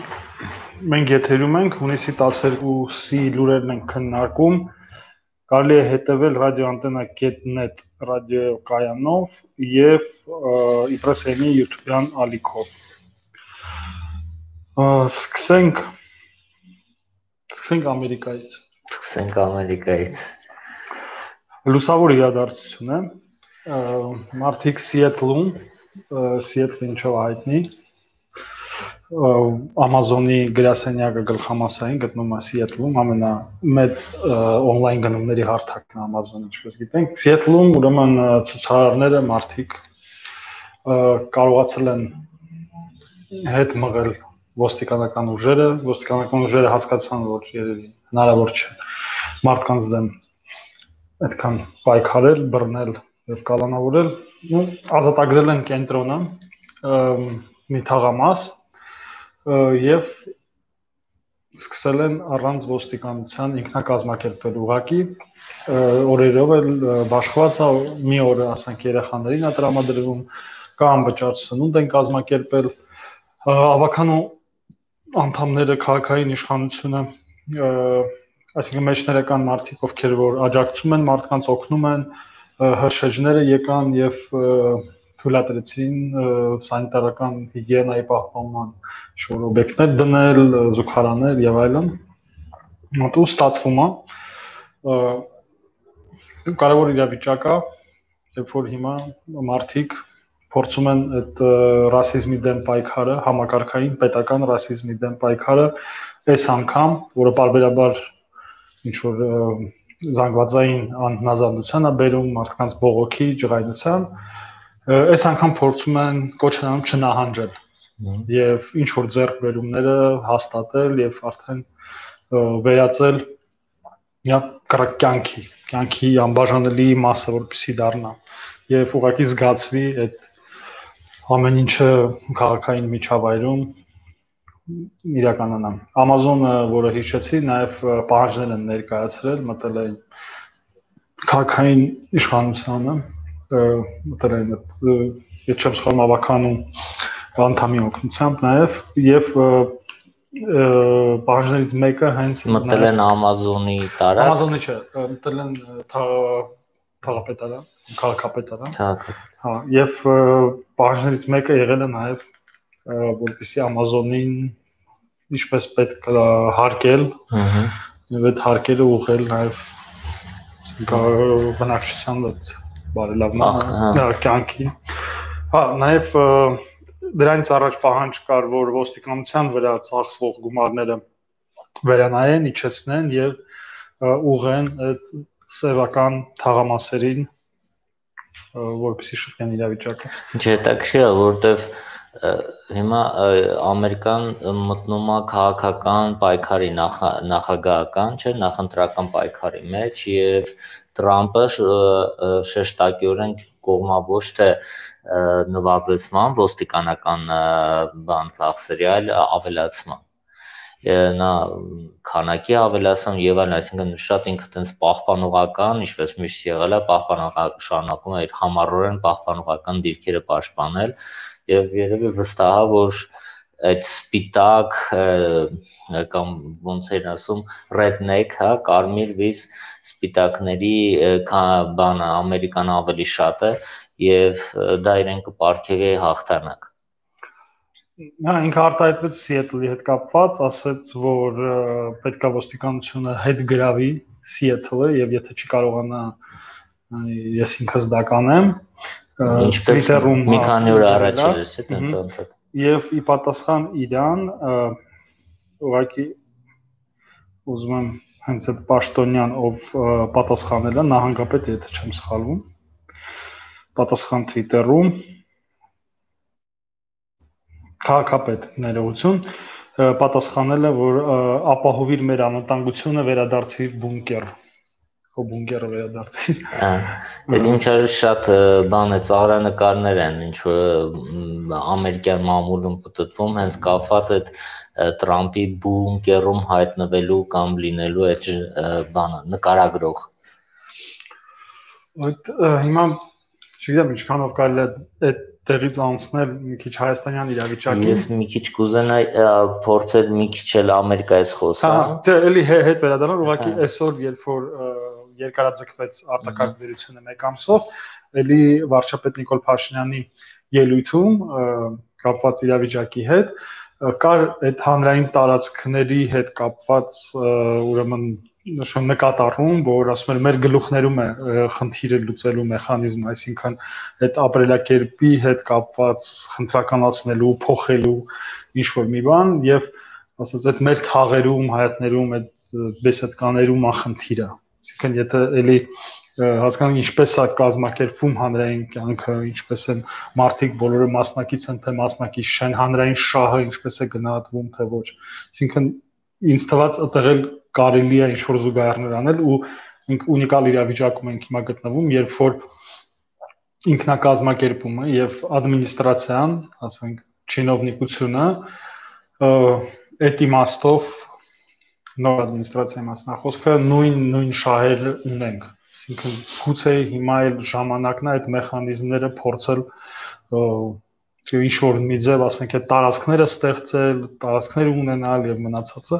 Մենք եթերում ենք հունիսի 12-ի լուրերն ենք քննարկում, կարելի է հետևել radioantena.net ռադիոկայանով և իպրեսենի YouTube-յան ալիքով։ Սկսենք Ամերիկայից։ Լուսավոր իրադարձություն է, մարդիկ Սիեթլում, Սիեթլը ինչով հայտնի, Ամազոնի գրասենյակը գլխամասային գտնվում է Սիեթլում, ամենամեծ օնլայն գնումների հարթակն է Ամազոնը, ինչպես գիտենք։ Սիեթլում ուրեմն ցուցարարները մարդիկ կարողացել են հետ մղել ոստիկանական ուժերը հասկացան, որ երևի հնարավոր չէ մարդկանց դեմ այդքան պայքարել, բռնել եւ կալանավորել, ազատագրել են կենտրոնը, մի թաղամաս եւ սկսել են առանց ոստիկանության ինքնակազմակերպվել ուղակի, օրերով էլ բաշխված է, մի օրը ասենք երեխաներին է տրամադրվում, կամ վճար սնունդ են կազմակերպել, ավականու անդամները քաղաքային իշխանությունը, այսինքն մեջներեկան մարդիկ, ովքեր որ աջակցում են մարդկանց, օգնում են, հրշեջները եկան եւ թույլատրեցին սանիտարական հիգիենայի պահպանման շոր օբյեկտներ դնել, զուգարաններ եւ այլն։ Ու ստացվում է կարևոր իրավիճակ է, երբ որ հիմա մարդիկ փորձում են այդ ռասիզմի դեմ պայքարը, համակարգային պետական ռասիզմի դեմ պայքարը այս անգամ, որը պարբերաբար ինչ որ զանգվածային անհնազանդության է բերում մարդկանց բողոքի, ջղայնության, այս անգամ փորձում են կոչ են անում չնահանջել եւ ինչ որ ձեռքբերումները հաստատել եւ արդեն վերածել կյանքի անբաժանելի մասը, որպեսզի դառնա եւ ուղղակի զգացվի այդ ամեն ինչը քաղաքային միջավայրում իրականանա։ Ամազոնը, որը հիշեցի, նաև պահանջներ են ներկայացրել, մտել են քաղաքային իշխանությանը, մտել են եթե չեմ սխալվում ավականու անդամի օգնությամբ նաև եւ պահանջներից մեկը հենց մտել են Ամազոնի տարածք, Ամազոնի չէ, մտել են քաղաքապետարան, հա, եւ պահանջներից մեկը եղել է նաև որպեսզի Ամազոնին ինչպես պետք է հարկել, եւ այդ հարկերը ուղղել նաև բնակչության բարելավման կյանքի։ Հա, նաև դրանից առաջ պահանջ կար, որ ոստիկանության վրա ծախսվող գումարները վերանայեն, իջեցնեն եւ ուղղեն այդ սեվական թաղամասերին, որպեսզի շփվեն իրավիճակը։ Ինչ հետաքրքիր է, որովհետեւ հիմա Ամերիկան մտնում է քաղաքական պայքարի նախագահական, չէ, նախընտրական պայքարի մեջ եւ Տրամպը շեշտակիորեն կողմավոր թե նվազեցման ոստիկանական ծախսերի, այլ ավելացման։ Նա քանակի ավելացում եւ այլն, այսինքն շատ ինքը տենց պահպանողական, ինչպես միշտ եղել է, շարունակում է իր համառորեն պահպանողական դիրքերը պաշտպանել եւ երևի վստահ է, որ այդ սպիտակ կամ ոնց են ասում redneck, հա, կարմիր վիզ սպիտակների բանը Ամերիկան ավելի շատ է եւ դա իրեն կպարգևի հաղթանակ։ Նա ինքը արտահայտվեց Սիեթլի հետ կապված, ասաց, որ պետքա ոստիկանությունը հետ գրավի Սիեթլը եւ եթե չի կարողանա ես ինքս դա կանեմ, ինչպես մի քանի օր առաջ էր, տենց ոնց։ Եվ ի պատասխան իրան ուղղակի ուզում եմ հենց այդ պաշտոնյան, ով պատասխանել է, նահանգապետ, եթե չեմ սխալվում, պատասխան Twitter-ում, քաղաքապետ ներողություն, պատասխանել է, որ ապահովիր մեր անվտանգությունը, վերադարձիր բունկեր, քո բունկերը վերադարձիր։ Այդ ինչ որ շատ բան է, ծաղրանկարներ են, ինչ որ ամերիկյան մամուլում պատտվում, հենց կապված այդ Տրամպի բունկերում հայտնվելու կամ լինելու այդ բանը, նկարագրող։ Հիմա չգիտեմ ինչքանով կարելի է այդ տեղից անցնել մի քիչ հայաստանյան իրավիճակին։ Ես մի քիչ կուզենայի փորձել մի քիչ էլ Ամերիկայից խոսամ։ Չէ, էլի հետ վերադառնալ, ուղղակի այսօր երբ որ երկարաձգվեց արտակարգ դերությունը 1 ամսով, էլի վարչապետ Նիկոլ Փաշինյանի ելույթում կապված իրավիճակի հետ կար այդ հանրային տարածքների հետ կապված ուրեմն նկատառում, որ ասում են մեր գլուխներում է խնդիրը լուծելու մեխանիզմը, այսինքն այդ ապրելակերպի հետ կապված խնդրականացնելու, փոխելու ինչ որ մի բան եւ ասած այդ մեր թաղերում, հայատներում, այդ բեսեդկաներում ախնդիրը։ Այսինքն եթե էլի հասկանում ինչպես է կազմակերպվում հանրային կյանքը, ինչպես են մարդիկ բոլորը մասնակից են, թե մասնակից չեն, հանրային շահը ինչպես է գնահատվում, թե ոչ։ Այսինքն ինձ թվաց այդտեղ էլ կարելի է ինչ-որ զուգահեռներ անել ու ունիկալ իրավիճակում ենք հիմա գտնվում, երբ որ ինքնակազմակերպումը եւ ադմինիստրացիան, ասենք չինովնիկությունը այդ իմաստով նոր ադմինիստրացիայի մասնախոսքը նույն շահերը ունենք։ Այսինքն գուցե հիմա էլ ժամանակն է այդ մեխանիզմները փորձել ինչ որ մի ձև, ասենք այդ տարածքները ստեղծել, տարածքներ ունենալ եւ մնացածը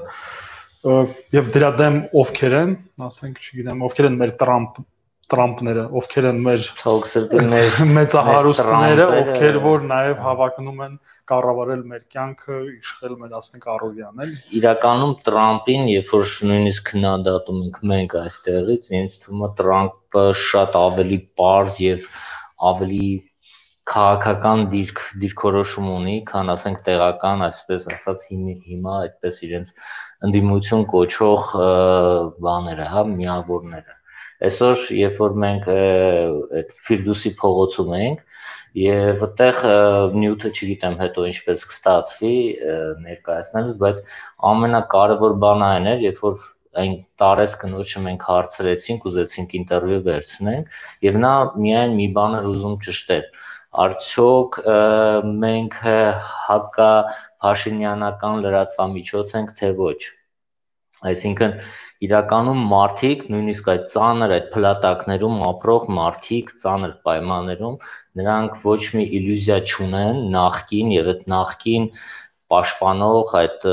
եւ դրա դեմ ովքեր են, ասենք, չգիտեմ, ովքեր են մեր Տրամպները, ովքեր են մեր մեծահարուստները, ովքեր որ նաեւ հավակնում են կառավարել մեր կյանքը, իշխել մեր, ասենք, առօրյան, էլի։ Իրականում Տրամպին, երբ որ նույնիսկ քննադատում ենք մենք այստեղից, ինձ թվում է Տրամպը շատ ավելի պարզ եւ ավելի քաղաքական դիրքորոշում ունի, քան ասենք տեղական, այսպես ասած, հիմա այդպես իրենց ընդդիմություն կոչող բաները, հա, միավորները։ Այսօր, երբ որ մենք այդ Ֆիրդուսի փողոցում ենք, եւ այդտեղ նյութը չգիտեմ հետո ինչպես կստացվի ներկայացնելուց, բայց ամենակարևոր բանը այն էր, երբ որ այն տարես կնոջը մենք հարցրեցինք, ուզեցինք ինտերվյու վերցնենք, եւ նա միայն մի բան էր ուզում ճշտել. արդյոք մենք հակա փաշինյանական լրատվամիջոց ենք, թե ոչ։ Այսինքն իրականում մարդիկ, նույնիսկ այդ ծանր այդ փլատակներում ապրող մարդիկ, ծանր պայմաններում, նրանք ոչ մի իլյուզիա չունեն նախկին եւ այդ նախկին պաշտպանող այդ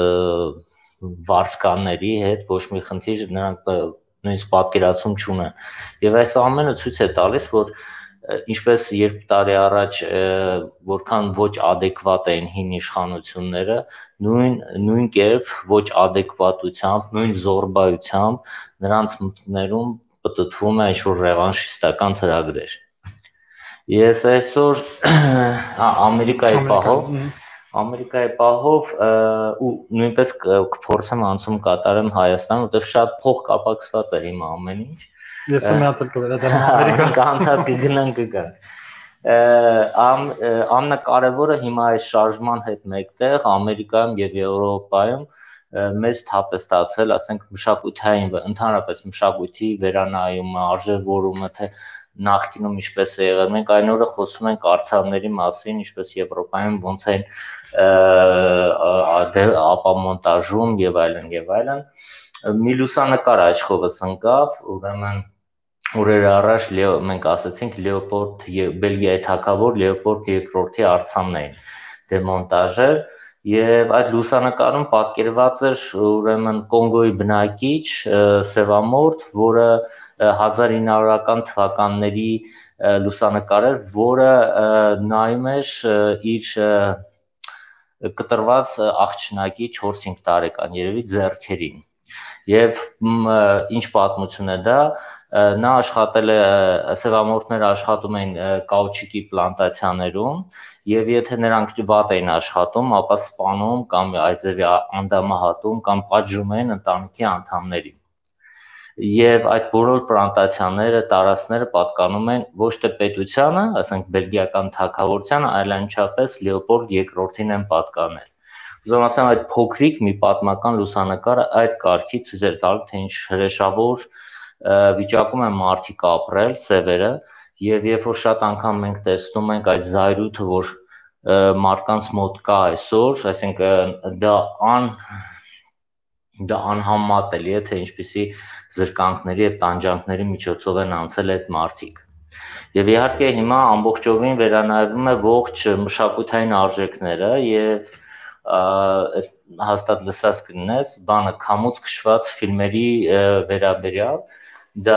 վարսկանների հետ ոչ մի խնդիր նրանք նույնիսկ պատկերացում չունեն։ Եվ այս ամենը ցույց է տալիս, որ ինչպես երբ տարի առաջ որքան ոչ adekvat էին հին իշխանությունները, նույն կերպ ոչ adekvatությամբ, նույն զոռբայությամբ նրանց մտքներում պտտվում է ինչ-որ ռևանշիստական ծրագրեր։ Ես այսօր Ամերիկայի պահով ու նույնպես կփորձեմ անցում կատարեմ Հայաստան, որտեղ շատ փող կապակցված է հիմա ամեն ինչ։ Ես մի հատ էլ կվերադառնամ Ամերիկա։ Կանթած կգնանք։ Ամենակարևորը հիմա այս շարժման հետ մեկտեղ Ամերիկայում եւ Եվրոպայում մեծ թափ է ստացել, ասենք մշակութային, ընդհանրապես մշակույթի վերանայումը, արժևորումը, թե նախկինում ինչպես է եղել։ Մենք այն օրը խոսում ենք արձանների մասին, ինչպես Եվրոպայում ոնց են ապամոնտաժում եւ այլն եւ այլն։ Մի լուսանկար աչքովս ընկավ, ուրեմն օրեր առաջ մենք ասացինք Բելգիայի թագավոր Լեոպոլդ II-ի արձանն էին դեմոնտաժել եւ այդ լուսանկարում պատկերված էր ուրեմն Կոնգոյի բնակիչ սևամորթ, որը 1900-ական թվականների լուսանկար էր, որը նայում էր իր կտրված աղջնակի 4-5 տարեկան երևի ձեռքերին։ Եվ ինչ պատմություն է դա, նա աշխատել է, սևամորթները աշխատում էին կաուչուկի պլանտացիաներում եւ եթե նրանք վատ էին աշխատում, ապա սպանում կամ այզևի անդամահատում կամ պատժում էին ընտանիքի անդամներին։ Եվ այդ բոլոր պլանտացիաները, տարածքները պատկանում են ոչ թե պետությանը, ասենք բելգիական թագավորությանը, այլ անչափես Լեոպոլդ II-ին են պատկանել։ Ուզում ասեմ, այդ փոքրիկ մի պատմական լուսանկարը այդ կարգի ցույց էր տալու, թե ինչ հրեշավոր վիճակում են մարդիկ ապրել, սևերը, եւ երբ որ շատ անգամ մենք տեսնում ենք այդ զայրույթը, որ մարդկանց մոտ կա այսօր, այսինքն դա անհամատելի է, թե ինչպիսի զրկանքների եւ տանջանքների միջոցով են անցել այդ մարդիկ։ Եվ իհարկե հիմա ամբողջովին վերանայվում է ողջ մշակութային արժեքները եւ հաստատ լսած կլինես բանը քամուց քշված ֆիլմերի վերաբերյալ դա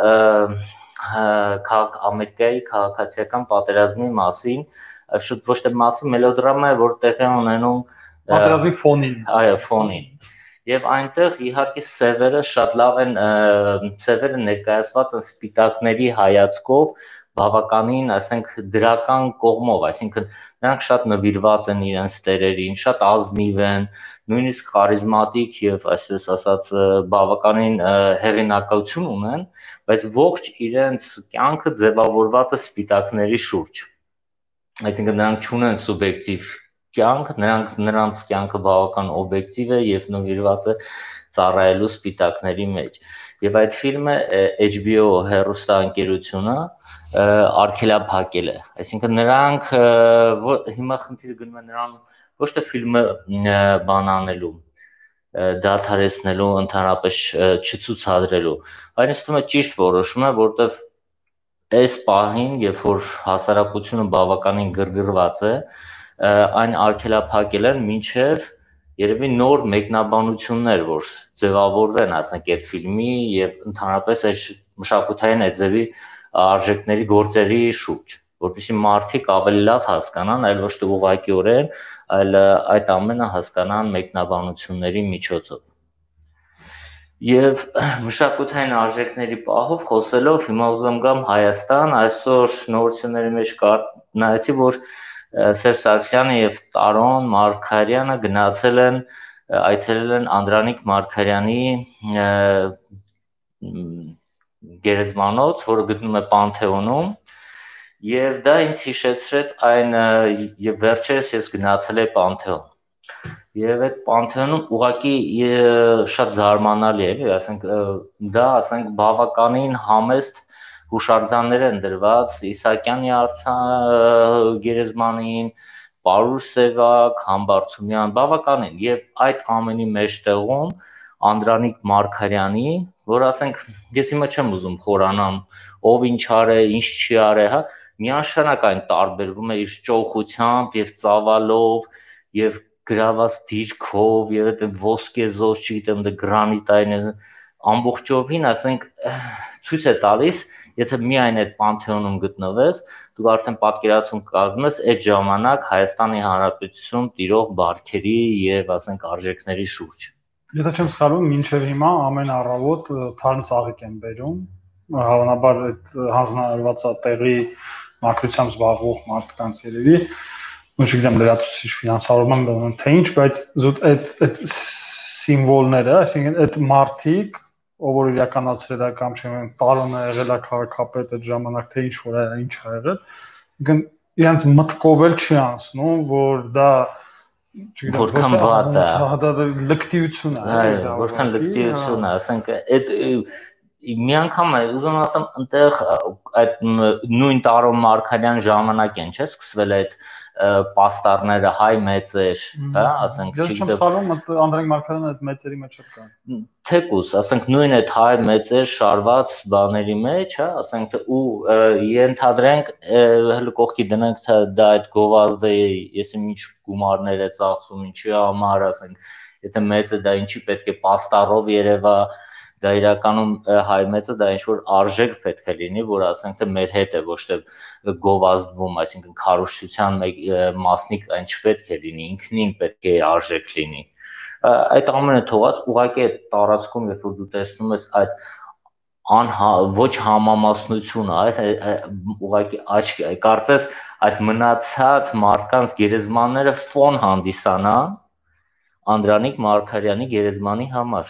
Ամերիկայի քաղաքացիական պատերազմի մասին շուտ ոչ թե մասի մելոդրամա է, որ տեղի ունենում պատերազմի ֆոնին։ Այո, ֆոնին։ Եվ այնտեղ իհարկե սևերը շատ լավ են, սևերը ներկայացված են սպիտակների հայացքով, բավականին, ասենք, դրական կողմով, այսինքն նրանք շատ նվիրված են իրենց տերերին, շատ ազնիվ են, նույնիսկ խարիզմատիկ եւ այսպես ասած բավականին հեղինակություն ունեն, բայց ողջ իրենց կյանքը ձևավորված է սպիտակների շուրջ։ Այսինքն նրանք չունեն սուբյեկտիվ կյանք, նրանց կյանքը բավական օբյեկտիվ է եւ նվիրված է ծառայելու սպիտակների մեջ։ Եվ այդ ֆիլմը HBO հեռուստաընկերությունը արգելափակել է։ Այսինքն նրանք հիմա խնդիրը գնում է նրան ոչ թե ֆիլմը բանանելու, դադարեցնելու, ընդհանրապես չցուցադրելու, այլ ինձ թվում է ճիշտ որոշում է, որտեղ այս պահին, երբ որ հասարակությունը բավականին գրգռված է, այն արգելափակել են մինչև երևի նոր մեկնաբանություններ, որ ձևավորվեն, ասենք, այդ ֆիլմի եւ ընդհանրապես այդ մշակութային այդ ձևի արժեքների գործերի շուրջ, որովհետեւ մարդիկ ավելի լավ հասկանան, այլ ոչ թե ուղղակիորեն, այլ այդ ամենը հասկանան մեկնաբանությունների միջոցով։ Եվ մշակութային արժեքների պահով խոսելով հիմա ուզում գամ Հայաստան, այսօր նորությունների մեջ նայեցի, որ Սերժ Սարգսյանը եւ Տարոն Մարգարյանը այցելել են Անդրանիկ Մարգարյանի գերեզմանոց, որը գտնվում է Պանթեոնում, եւ դա ինձ հիշեցրեց այն եւ վերջերս ես գնացել եմ Պանթեոն։ Եվ այդ Պանթեոնում ուղղակի շատ զարմանալի է, ասենք դա, ասենք, բավականին համեստ հուշարձաններ են դրված Իսահակյանի գերեզմանին, Պարուր Սևակ, Համբարձումյան, բավականին, եւ այդ ամենի մեջտեղում Անդրանիկ Մարգարյանի, որ ասենք ես հիմա չեմ ուզում խորանամ, ով ինչ արել, ինչ չի արել, հա, միանշանակ այն տարբերվում է իր ճոխությամբ եւ ծավալով եւ գրաված դիրքով եւ այդ ոսկեզոծ, չգիտեմ, դա գրանիտային ամբողջովին, ասենք, ցույց է տալիս, եթե միայն այդ Պանթեոնում գտնվես, դու արդեն պատկերացում կազմում ես այդ ժամանակ Հայաստանի Հանրապետությունում տիրող բարքերի եւ, ասենք, արժեքների շուրջ։ Եթե չեմ սխալվում, մինչև հիմա ամեն առավոտ թարմ ծաղիկ են բերում, հավանաբար այդ հանձնարարված տեղի մաքրությամբ զբաղվող մարդկանց երևի, չգիտեմ, լրացուցիչ ֆինանսավորման թե ինչ, բայց զուտ այդ սիմվոլները, այսինքն այդ մարդիկ, ով որ իրականացրել է կամ չեմ, Տարոնը եղել է քաղաքապետ այդ ժամանակ, թե ինչ որ է, ինչ ա եղել, իրենց մտքով էլ չի անցնում, որ դա որքան վատ է, դա լկտիություն է, որքան լկտիություն է, ասենք այդ մի անգամ է ուզում ասեմ այնտեղ այդ նույն Տարոն Մարգարյան ժամանակ են, չէ՞, սկսվել այդ պաստառները հայ մեծեր, հա, ասենք, չգիտեմ, սխալվում Անդրանիկ Մարգարյանը այդ մեծերի մեջ չկա։ Թեկուս, ասենք, նույն այդ հայ մեծեր շարված բաների մեջ, հա, ասենք, ու ենթադրենք, հələ կողքի դնենք, թե դա այդ գովազդը, ես ինչ գումարներ է ծախսում, ինչի համար, ասենք, եթե մեծը դա ինչի պետք է պաստառով երևա, դա իրականում հայ մեծը դա ինչ-որ արժեք պետք է լինի, որ ասենք թե մեր հետ է, ոչ թե գովազդվում, այսինքն քարոզչության մասնիկ այն չպետք է լինի, ինքնին պետք է արժեք լինի։ Այդ ամենը թողած ուղղակի այդ տարածքում, երբ որ դու տեսնում ես այդ ոչ համամասնությունը, ուղղակի աչք, կարծես այդ մնացած մարդկանց գերեզմանները ֆոն հանդիսանան Անդրանիկ Մարգարյանի գերեզմանի համար։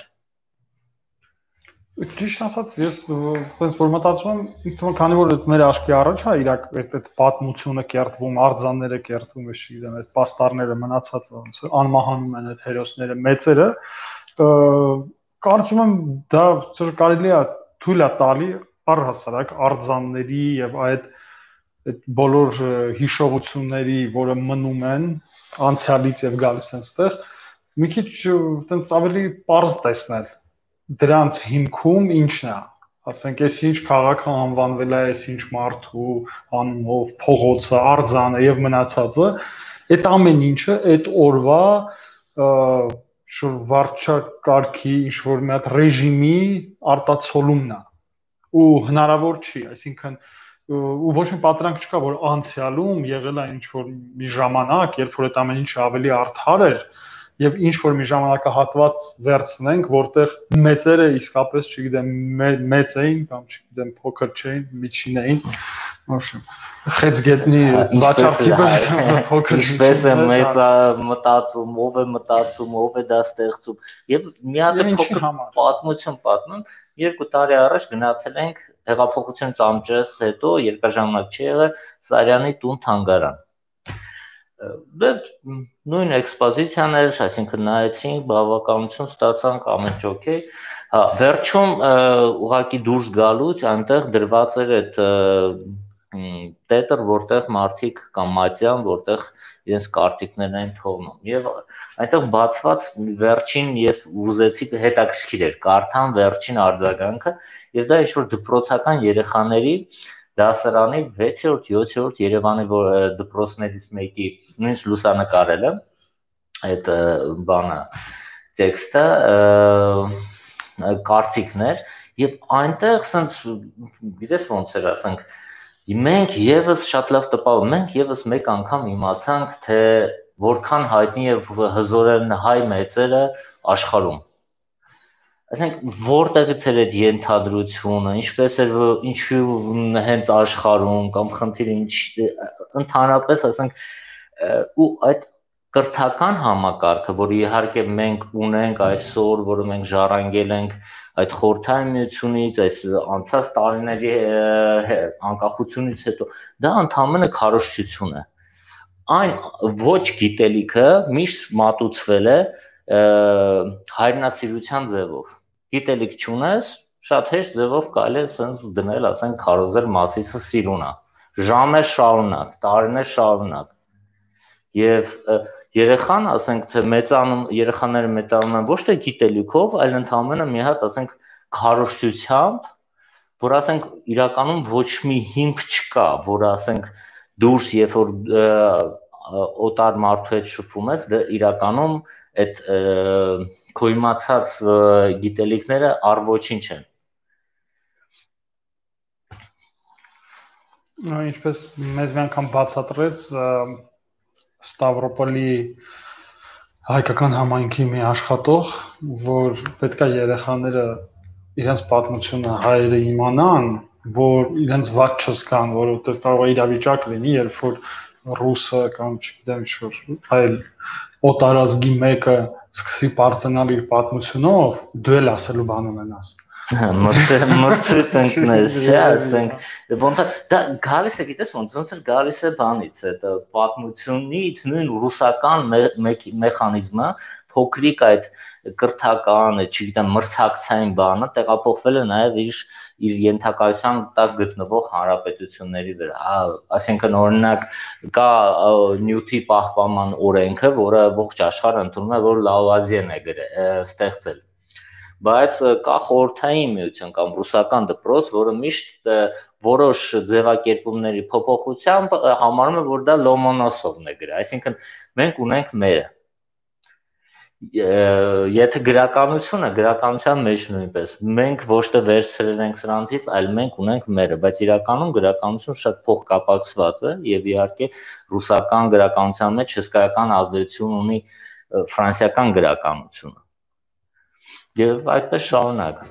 Ճիշտ ասած, ես այնպես որ մտածում եմ, քանի որ մեր աչքի առաջ է իրակ այդ պատմությունը կերտվում, արձանները կերտվում, ես չգիտեմ, այդ պաստառները մնացած անմահանում են այդ հերոսները, մեծերը, կարծում եմ դա կարելի է թույլ է տալի առհասարակ արձանների եւ այդ բոլոր հիշողությունների, որը մնում են անցյալից եւ գալիս են այդտեղ, մի քիչ այտենց ավելի պարզ տեսնել դրանց հիմքում ինչն է, ասենք այս ինչ քաղաքը անվանվել է, այս ինչ մարդու անունով, փողոցը, արձանը եւ մնացածը, այդ ամեն ինչը այդ օրվա շուտ վարչակարգի ինչ որ մի հատ ռեժիմի արտացոլումն է ու հնարավոր չի, այսինքն ու ոչ մի պատրանք չկա, որ անցյալում եղել է ինչ որ մի ժամանակ, երբ որ այդ ամեն ինչը ավելի արդար էր եւ ինչ որ մի ժամանակահատված վերցնենք, որտեղ մեծերը իսկապես, չգիտեմ, մեծ էին կամ չգիտեմ, փոքր չէին, միջին էին, ոբշեմ, խեցգետնի վաճառքի փոքր ինչպես է մեծա մտածում, ով է մտածում, ով է դա ստեղծում եւ մի հատ փոքր պատմություն պատմում 2 տարի առաջ գնացել ենք հեղափոխությունից ամջես հետո երկար ժամանակ չի եղել Սարյանի տուն-թանգարան Դե նույն էքսպոզիցիան էր, այսինքն նայեցինք, բավականություն ստացանք, ամեն ինչ օքեյ։ Հա, վերջում ուղակի դուրս գալուց այնտեղ դրված էր այդ տետր, որտեղ մարդիկ կամ մատյան, որտեղ իրենց կարծիքներն են թողնում։ Եվ այնտեղ բացված վերջին ես ուզեցի հետաքրքիր էր, կարդամ վերջին արձագանքը, եւ դա ինչ-որ դպրոցական երեխաների դասարանի 6-րդ, 7-րդ Երևանի դպրոցներից մեկի նույնիսկ լուսանկարել եմ այդ բանը տեքստը կարծիքներ եւ այնտեղ ասենց գիտես ոնց էր ասենք մենք եւս շատ լավ տպավ մենք եւս մեկ անգամ իմացանք թե որքան հայտնի է հզոր են հայ մեծերը աշխարհում Այսինքն որտեղից էր այդ ենթադրությունը, ինչպես էր ինչու հենց աշխարհում կամ խնդիրը ինչ ընդհանրապես ասենք ու այդ կրթական համակարգը, որը իհարկե մենք ունենք այսօր, որը մենք ժառանգել ենք այդ խորհրդային միությունից, այս անցած տարիների անկախությունից հետո, դա ընդհանրապես քարոզչություն է։ Այն ոչ գիտելիքը միշտ մատուցվել է հայրենասիրության ձևով Գիտելիք չունես, շատ հեշտ ձևով կարելի է սենց դնել, ասենք, քարոզել մասիսը սիրուն է։ Ժամեր շարունակ, տարիներ շարունակ։ Եվ երեխան, ասենք, թե մեծանում, երեխաները մեծանում են ոչ թե գիտելիքով, այլ ընդհանրապես մի հատ, ասենք, քարոզչությամբ, որ ասենք իրականում ոչ մի հիմք չկա, որ ասենք դուրս, երբ որ օտար մարդու հետ շփվում ես, դա իրականում այդ քո իմացած գիտելիքները առ ոչինչ են։ Ինչպես մեզ մի անգամ բացատրեց Ստավրոպոլի հայկական համայնքի մի աշխատող, որ պետք է երեխաները իրենց պատմությունը հայերը իմանան, որ իրենց ված չզգան, որովհետև կարող է իրավիճակ լինի, երբ որ ռուսը կամ չգիտեմ ինչ-որ այլ օտարազգի մեկը սկսի բարձրանալ իր պատմությունով, դու էլ ասելու բան ունենաս։ Մրցույթ ընկնես, չէ, ասենք, ոնց է դա գալիս է, գիտես ոնց է գալիս է բանից, այդ պատմությունից, նույն ռուսական մեխանիզմը, փոքրիկ այդ կրթական, չգիտեմ, մրցակցային բանը տեղափոխվել է նաև իր ենթակայության տակ գտնվող հանրապետությունների վրա։ Այսինքն օրինակ կա նյութի պահպանման օրենքը, որը ողջ աշխարհը ընդունում է, որ Լավուազիեն է ստեղծել։ Բայց կա խորհրդային միություն կամ ռուսական դպրոց, որը միշտ որոշ ձևակերպումների փոփոխությամբ համարում է, որ դա Լոմոնոսովն է գրել։ Այսինքն մենք ունենք մերը։ Եթե գրականության մեջ նույնպես մենք ոչ թե վերցրել ենք սրանցից, այլ մենք ունենք մերը, բայց իրականում գրականություն շատ փոխկապակցված է եւ իհարկե ռուսական գրականության մեջ հսկայական ազդեցություն ունի ֆրանսիական գրականությունը։ Եվ այդպես շարունակ։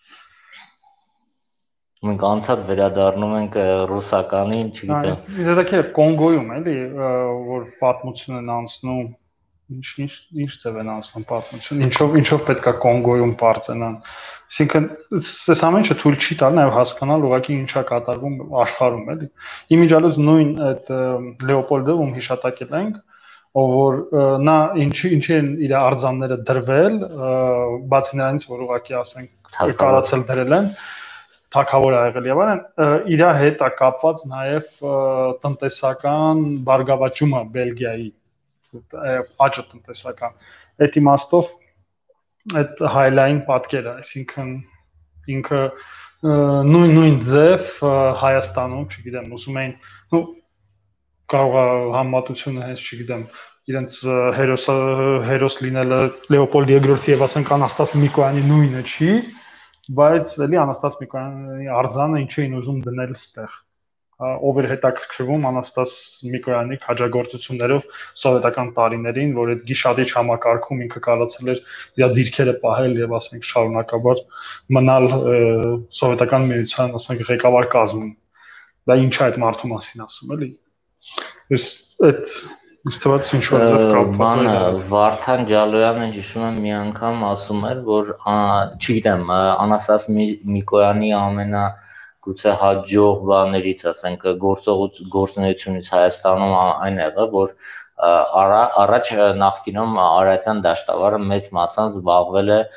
Մենք անցած վերադառնում ենք ռուսականին, չգիտեմ։ Իդեպ Կոնգոյում էլի, որ պատմություն են անցնում, ինչ ձև են անցնում պատմություն, ինչով պետք է Կոնգոյում բարձրանան։ Այսինքն, այս ամեն ինչը թույլ չի տալ նաև հասկանալ ուղղակի ինչա կատարվում աշխարհում, էլի։ Իմիջիալուց նույն այդ Լեոպոլդը, ում հիշատակել ենք, ով որ նա ինչի են իր արձանները դրվել, բացի նրանից, որ ուղղակի ասենք կարացել դրել են, թագավոր ա եղել եւ այլն, իր հետ է կապված նաև տնտեսական բարգավաճումը Բելգիայի, աճը տնտեսական։ Այդ իմաստով այդ հայլային պատկերը, այսինքն ինքը նույն ձև Հայաստանում, չգիտեմ, ուզում էին, կարող է համեմատությունը հենց, չգիտեմ, իրենց հերոս լինելը Լեոպոլդ II-ի եւ ասենք Անաստաս Միկոյանի նույնը չի, բայց էլի Անաստաս Միկոյանի արձանը ինչ էին ուզում դնել ստեղ, ով էր հետաքրքրվում Անաստաս Միկոյանի քաջագործություններով սովետական տարիներին, որ այդ գիշատիչ համակարգում ինքը կարողացել էր իր դիրքերը պահել եւ ասենք շարունակաբար մնալ սովետական միության, ասենք ղեկավար կազմում։ Դա ինչ է այդ մարդու մասին ասում, էլի։ Ես այդ իստված ինչ որ ձև կապված է։ Վարդան Ջալոյանը հիշում եմ մի անգամ ասում էր, որ չգիտեմ, Անաստաս Միկոյանի գուցե հաջող բաներից, ասենք գործունեությունից Հայաստանում այն եղավ, որ առաջ նախկինում Արարատյան դաշտավարը մեծ մասամբ զբաղվել է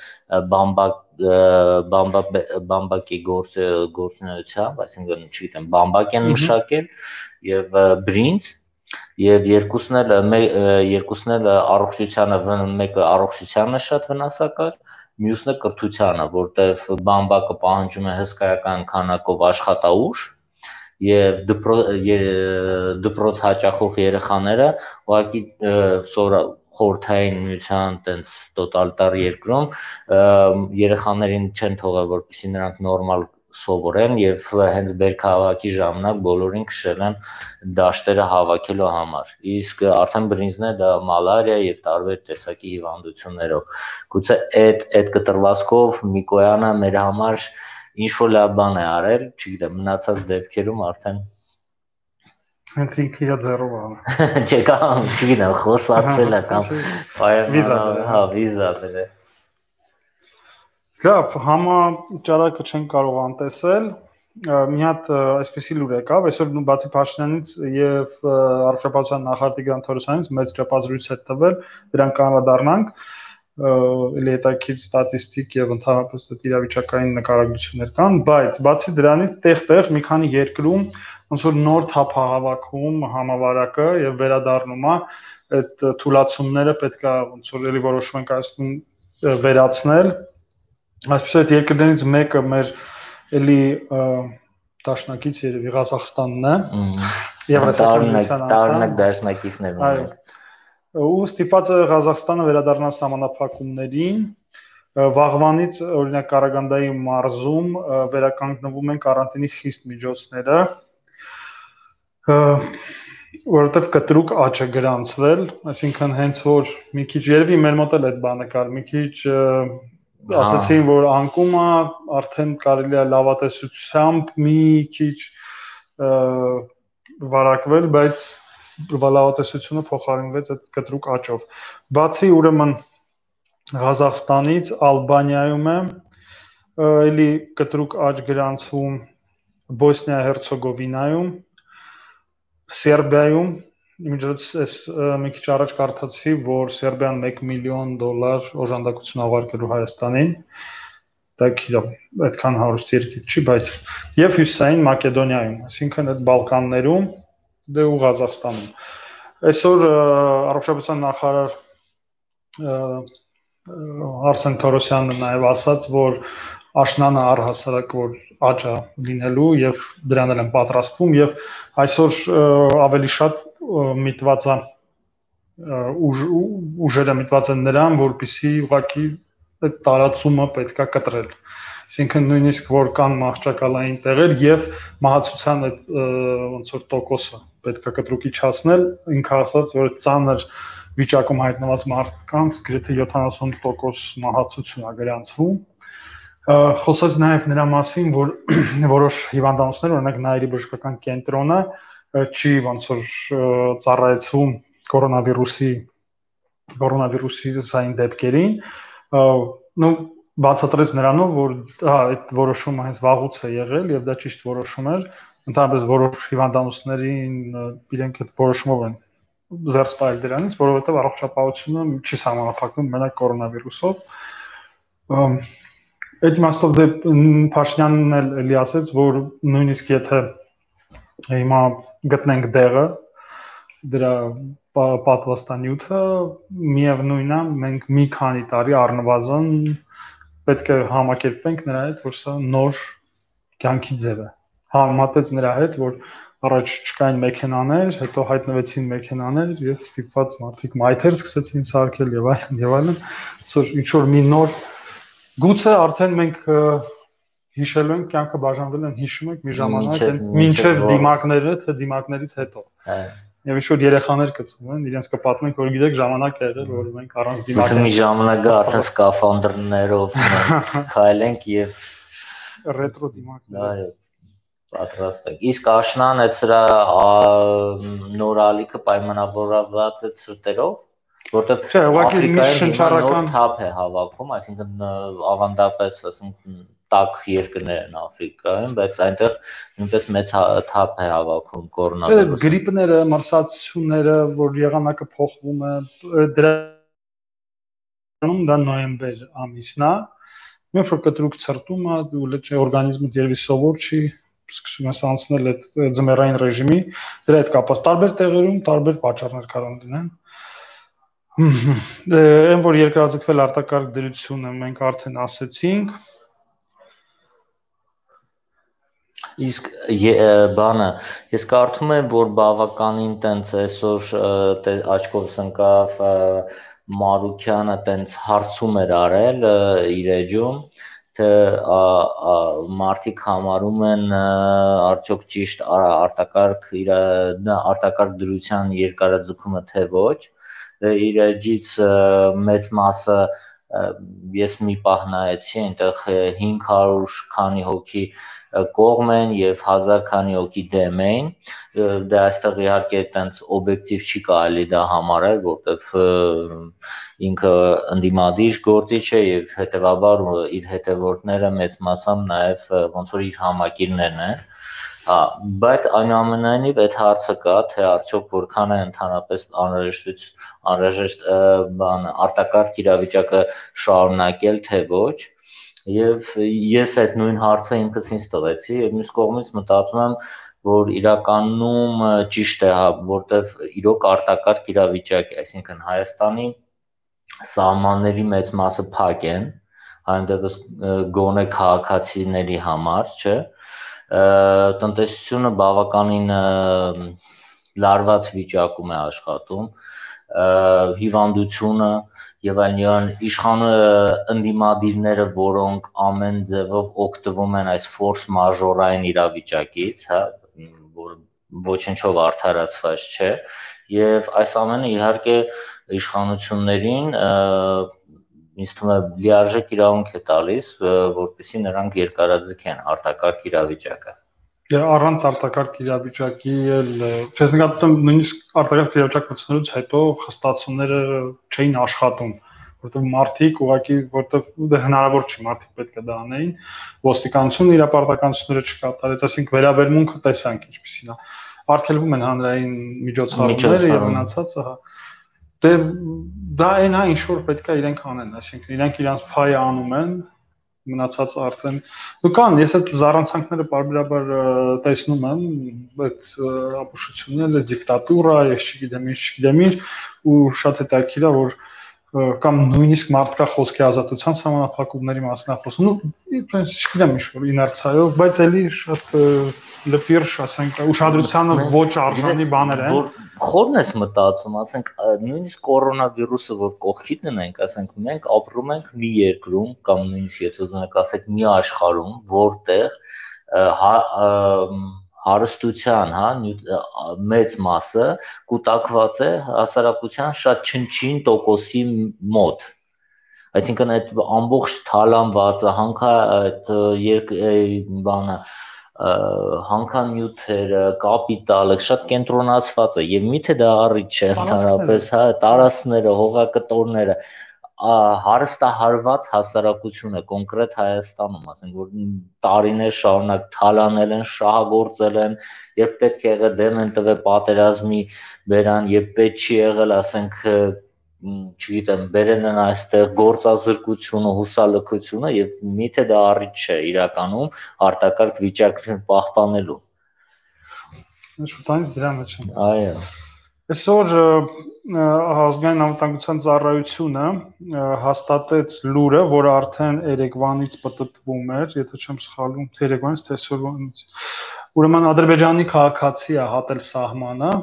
բամբակի գործունեությամբ, այսինքն չգիտեմ, բամբակ են մշակել եւ բրինձ, եւ երկուսն էլ առողջությանը, մեկը առողջությանը շատ վնասակար, մյուսն է կրթությանը, որտեղ բամբակը պահանջում է հսկայական քանակով աշխատաուժ եւ դպրոց հաճախող երեխաները ուղղակի խորհրդային միության տենց տոտալիտար երկրում երեխաներին չեն թողել, որպեսզի նրանք նորմալ սովորեն եւ հենց բերքահավաքի ժամանակ բոլորին քշել են դաշտերը հավաքելու համար։ Իսկ արդեն բրինձն է մալարիա եւ տարբեր տեսակի հիվանդություններով։ Գուցե այդ կտրվածքով Միկոյանը մեր համար ինչ որ լավ բան է արել, չգիտեմ, մնացած դեպքերում արդեն հենց ինքը իր ձեռով չգիտեմ, խոսացել է կամ վիզա դրել։ Լավ, համաճարակը չեն կարող անտեսել։ Մի հատ այսպեսի լուր եկավ, այսօր բացի Փաշինյանից եւ առողջապահության նախարար Տիգրան Թորոսյանից մեծ ճապազրույց է տվել, դրան կանդրադառնանք, էլի հետաքրքիր ստատիստիկ եւ ընդհանրապես իրավիճակային նկարագրություններ կան, բայց բացի դրանից տեղ-տեղ մի քանի երկրում ոնց որ նոր թափահավաքում համավարակը եւ վերադառնում է այդ թուլացումները պետք է ոնց որ էլի որոշում ենք ասում վերացնել։ Այսպես այդ երկրներից մեկը մեր էլի դաշնակից երևի Ղազախստանն է։ Տարօրինակ դաշնակիցներ ունենք։ Ու ստիպած է Ղազախստանը վերադառնալ սահմանափակումներին։ Վաղվանից օրինակ Կարագանդայի մարզում վերականգնվում են կարանտինի խիստ միջոցները, որովհետև կտրուկ աճ է գրանցվել, այսինքն հենց որ մի քիչ երևի մեր մոտ էլ այդ բանը կար, մի քիչ ասացին, որ անկումը արդեն կարելի է լավատեսությամբ մի քիչ վարակվել, բայց լավատեսությունը փոխարինվեց այդ կտրուկ աճով։ Բացի ուրեմն Ղազախստանից, Ալբանիայում է էլի կտրուկ աճ գրանցվում, Բոսնիա-Հերցեգովինայում, Սերբիայում, Իմիջիայլոց մի քիչ առաջ կարդացի, որ Սերբիան $1 միլիոն օժանդակություն աղարկելու Հայաստանին, դա այդքան հարուստ երկիր չի, բայց եւ Հյուսիսային Մակեդոնիայում, այսինքն այդ Բալկաններում, դե ու Ղազախստանում։ Այսօր առողջապահության նախարար Արսեն Թորոսյանը նաեւ ասաց, որ աշնանը առհասարակ որ աճ է լինելու եւ դրան են պատրաստվում եւ այսօր ավելի շատ միտված է ուժերը միտված են նրան, որպեսզի ուղղակի այդ տարածումը պետքա կտրել։ Այսինքն նույնիսկ որ կան մահճակալային տեղեր եւ մահացության այդ ոնց որ տոկոսը պետքա կտրուկ իջացնել, ինքը ասաց, որ ծանր վիճակում հայտնված մարդկանց գրեթե 70% մահացություն է գրանցվում։ Խոսած նաև նրա մասին, որ որոշ հիվանդանոցներ, օրինակ Նայիրի բժշկական կենտրոնը չի ոնց որ ծառայեցվում կորոնավիրուսի զային դեպքերին, բացատրեց նրանով, որ այդ որոշումը հենց վաղուց է եղել եւ դա ճիշտ որոշում էր, ընդհանրապես որոշ հիվանդանոցներին իրենք այդ որոշումով են զերծ պահել դրանից, որովհետեւ առողջապահությունը չի սահմանափակվում մենակ կորոնավիրուսով։ Այդ իմաստով դե Փաշինյանն էլի ասեց, որ նույնիսկ եթե հիմա գտնենք դեղը, դրա պատվաստանյութը, միևնույնն է, մենք մի քանի տարի առնվազն պետք է համակերպվենք նրա հետ, որ սա նոր կյանքի ձևը։ Համատեց նրա հետ, որ առաջ չկային մեքենաներ, հետո հայտնվեցին մեքենաներ եւ ստիպված մարդիկ մայթեր սկսեցին սարքել եւ այլն, այսօր ինչ որ մի նոր գուցե արդեն մենք հիշելու ենք կյանքը բաժանվել են, հիշում ենք մի ժամանակ մինչև դիմակները, թե դիմակներից հետո։ Եվ ինչ որ երեխաներ կծնվեն, իրենց կպատմեն, որ գիտեք ժամանակ է եղել, որ մենք առանց դիմակների մի ժամանակ արդեն սկաֆանդրներով քայլենք եւ ռետրո դիմակներ պատրաստվենք։ Իսկ աշնան է սրա նորալիքը պայմանավորված է ցրտերով, որտեղ Աֆրիկայում նոր թափ է հավաքում, այսինքն ավանդապես, ասենք, տաք երկրներ են Աֆրիկայում, բայց այնտեղ նույնպես մեծ թափ է հավաքում կորոնավիրուսը։ Գրիպները, մրսածությունները, որ եղանակը փոխվում է, դրանում դա նոյեմբեր ամիսն է, երբ որ կտրուկ ցրտում է, ու օրգանիզմը երևի սովոր չի, սկսում ես անցնել այդ ձմեռային ռեժիմի, դրա հետ կապված տարբեր տեղերում տարբեր պատճառներ կարող լինեն։ Այն որ երկրաձգվել արտակարգ դրությունը մենք արդեն ասեցինք։ Իսկ բանը, ես կարդում եմ, որ բավականին տենց այսօր աչքովս ընկավ Մարուքյանը տենց հարցում էր արել իր էջում, թե մարդիկ համարում են արդյոք ճիշտ արտակարգ դրության երկարաձգումը թե ոչ, իր էջից մեծ մասը ես մի պահ նայեցի, այնտեղ 500 քանի հոգի կողմ են եւ 1000 քանի հոգի դեմ են, դա այստեղ իհարկե այտենց օբյեկտիվ չի կարելի դա համարել, որտեվ ինքը ընդդիմադիր գործիչ է եւ հետեւաբար իր հետևորդները մեծ մասամբ նաեւ ոնց որ իր համակիրներն են, բայց այնուամենայնիվ այդ հարցը կա, թե արդյոք որքան է ընդհանրապես անհրաժեշտ արտակարգ իրավիճակը շարունակել, թե ոչ։ Եվ ես այդ նույն հարցը ինքս ինձ տվեցի եւ մյուս կողմից մտածում եմ, որ իրականում ճիշտ է, որտեվ իրոք արտակարգ իրավիճակ է, այսինքն Հայաստանի սահմանների մեծ մասը փակ են, այնտեղս գոնե քաղաքացիների համար, չէ, տնտեսությունը բավականին լարված վիճակում է աշխատում, հիվանդությունը եւ այլն ընդդիմադիրները, որոնք ամեն ձևով օգտվում են այս ֆորս մաժորային իրավիճակից, որ ոչնչով արդարացված չէ, եւ այս ամենը իհարկե իշխանություններին ինձ թվում է լիարժեք իրավունք է տալիս, որպեսզի նրանք երկարաձգեն արտակարգ իրավիճակը։ Առանց արտակարգ իրավիճակի ես նկատում եմ նույնիսկ արտակարգ իրավիճակ մտցնելուց հետո խստացումները չէին աշխատում, որտեղ մարդիկ ուղղակի որտեղ հնարավոր չի, մարդիկ պետք է դա անեին, ոստիկանությունը իր պարտականությունները չկատարեց, այսինքն վերաբերմունքը տեսանք ինչպեսին է, արգելվում են հանրային միջոցառումները եւ մնացածը, դե դա այն է ինչ որ պետք է իրենք անեն, այսինքն իրենք իրանց փայը անում են, մնացած արդեն կան, ես այդ զառանցանքները պարբերաբար տեսնում եմ, այդ ապուշությունները, դիկտատուրա, ես չգիտեմ ինչ, ու շատ հետաքրքիր է, որ կամ նույնիսկ մարդկա խոսքի ազատության սահմանափակումների մասին է խոսում, չգիտեմ ինչ որ իներցիայով, բայց էլի շատ լպիրշ, ասենք, ուշադրությանը ոչ արժանի բաներ են։ Որ խորն ես մտածում, ասենք, նույնիսկ կորոնավիրուսը, որ կողքին ունենք, ասենք, մենք ապրում ենք մի երկրում կամ նույնիսկ եթե ուզում եք ասեք մի աշխարհում, որտեղ հարստության, մեծ մասը կուտակված է հասարակության շատ չնչին տոկոսի մոտ։ Այսինքն այդ ամբողջ թալանվածը, հանքանյութերը, կապիտալը շատ կենտրոնացված է եւ միթե դա առիթ չէ ընդհանրապես, տարածքները, հողակտորները, հարստահարված հասարակությունը կոնկրետ Հայաստանում, ասենք որ տարիներ շարունակ թալանել են, շահագործել են, երբ պետք է եղել դեմ են տվել պատերազմի բերան, երբ պետք չի եղել, ասենք, չգիտեմ, բերել են այստեղ գործազրկությունը, հուսալքությունը եւ միթե դա առիթ չէ իրականում արտակարգ վիճակներ պահպանելու։ Շուտանից դրա մեջ եմ։ Այո։ Այսօր ազգային անվտանգության ծառայությունը հաստատեց լուրը, որը արդեն երեկվանից պտտվում էր, եթե չեմ սխալվում, թե երեկվանից, թե այսօրվանից։ Ուրեմն Ադրբեջանի քաղաքացի է հատել սահմանը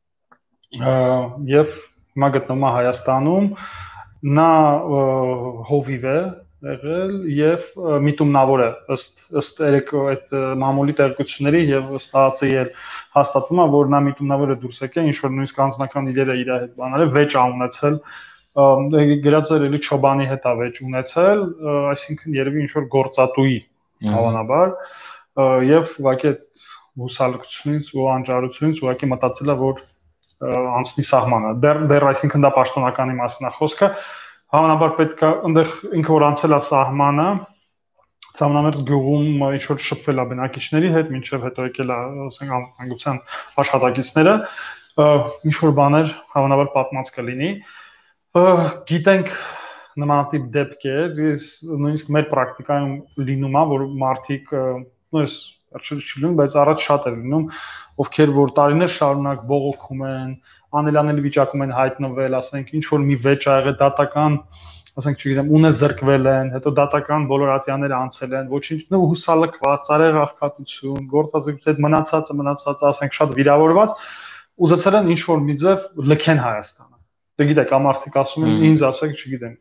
եւ հիմա գտնվում է Հայաստանում, նա հովիվ է եղել եւ միտումնավոր է ըստ այդ մամուլի տեղեկությունների եւ ըստ ԱԱՑ-ի հաստատվում է, որ նա միտումնավոր է դուրս եկել, ինչ որ նույնիսկ անձնական իրեր է իր հետ բանել, վեճ ա ունեցել, գրած էր էլի Չոբանի հետ ա վեճ ունեցել, այսինքն երևի ինչ որ գործատուի հավանաբար, եւ ուղղակի այդ հուսալքությունից ու անճարությունից ուղղակի մտածել է, որ անցնի սահմանը։ Դեռ այսինքն դա պաշտոնականի մասին է խոսքը, հավանաբար պետք է այնտեղ ինքը որ անցել է սահմանը, Ծամնամերձ գյուղում ինչ որ շփվել է բնակիչների հետ, մինչև հետո եկել է, ասենք, անվտանգության աշխատակիցները, ինչ որ բաներ հավանաբար պատմած կլինի։ Գիտենք նմանատիպ դեպքեր, նույնիսկ մեր պրակտիկայում լինում է, որ մարդիկ, նույնս չի լինում, բայց առաջ շատ է լինում, ովքեր որ տարիներ շարունակ բողոքում են, անելանելի վիճակում են հայտնվել, ասենք, ինչ որ մի վեճ ա եղել դատական, ասենք, չգիտեմ, ունե զրկվել են, հետո դատական բոլոր ատյանները անցել են, ոչինչ, հուսալքված, ծարեղ աղքատություն, գործազրկություն, այդ մնացածը, ասենք, շատ վիրավորված, ուզեցել են ինչ որ մի ձև լքեն Հայաստանը։ Դե գիտեք, ամարտիկ ասում են, ինձ ասեք, չգիտեմ,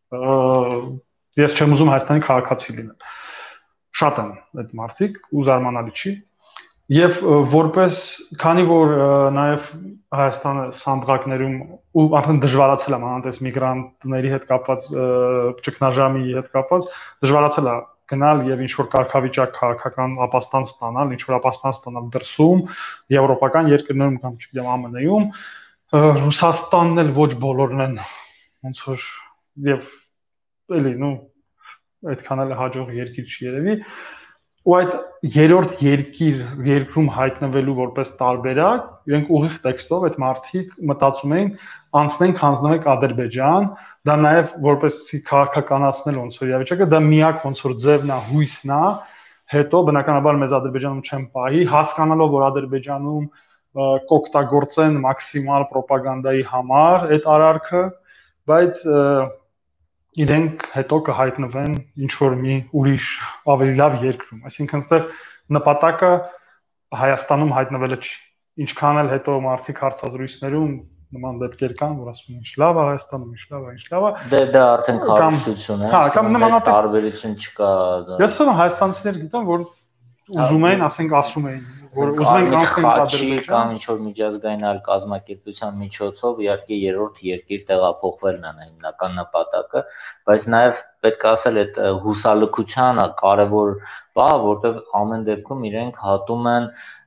ես չեմ ուզում Հայաստանի քաղաքացի լինել։ Շատ են այդ մարդիկ, ու զարմանալի չի։ Եվ որպես քանի որ նաև Հայաստանը սանդղակներում ու արդեն դժվարացել է մանավանդ միգրանտների հետ կապված ճգնաժամի հետ կապված դժվարացել է գնալ եւ ինչ որ կարգավիճակ քաղաքական ապաստան ստանալ, ինչ որ ապաստան ստանալ դրսում, եվրոպական երկրներում կամ չգիտեմ ԱՄՆ-ում, Ռուսաստանն էլ ոչ բոլորն են ոնց որ եւ էլի, այդքան էլ հաջող երկիր չի երևի։ Ու այդ երրորդ երկրում հայտնվելու որպես տարբերակ, իրենք ուղիղ տեքստով այդ մարդիկ մտածում էին անցնենք հանձնվենք Ադրբեջան, դա նաև որպես քաղաքականացնել ոնց որ իրավիճակը, դա միակ ոնց որ ձևն է, հույսն է, հետո բնականաբար մեզ Ադրբեջանում չեն պահի, հասկանալով որ Ադրբեջանում կօգտագործեն մաքսիմալ ռոպագանդայի համար այդ արարքը, բայց իրենք հետո կհայտնվեն ինչ որ մի ուրիշ ավելի լավ երկրում, այսինքն այդտեղ նպատակը Հայաստանում հայտնվելը չի, ինչքան էլ հետո մարդիկ հարցազրույցներում նման դեպքեր կան, որ ասում են ինչ լավ է Հայաստանում, ինչ լավ է, ինչ լավ է։ Դա արդեն քարոզություն է, կամ նմանատիպ տարբերություն չկա։ Ես ասում եմ հայաստանցիներ գիտեմ, որ ուզում էին, ասում էին, որ ուզում են անցնել Ադրբեջան կամ ինչ որ միջազգային այլ կազմակերպության միջոցով իհարկե երրորդ երկիր տեղափոխվելն է հիմնական նպատակը, բայց նաև պետք է ասել այդ հուսալքությանը կարևոր բան, որտեղ ամեն դեպքում իրենք հատում են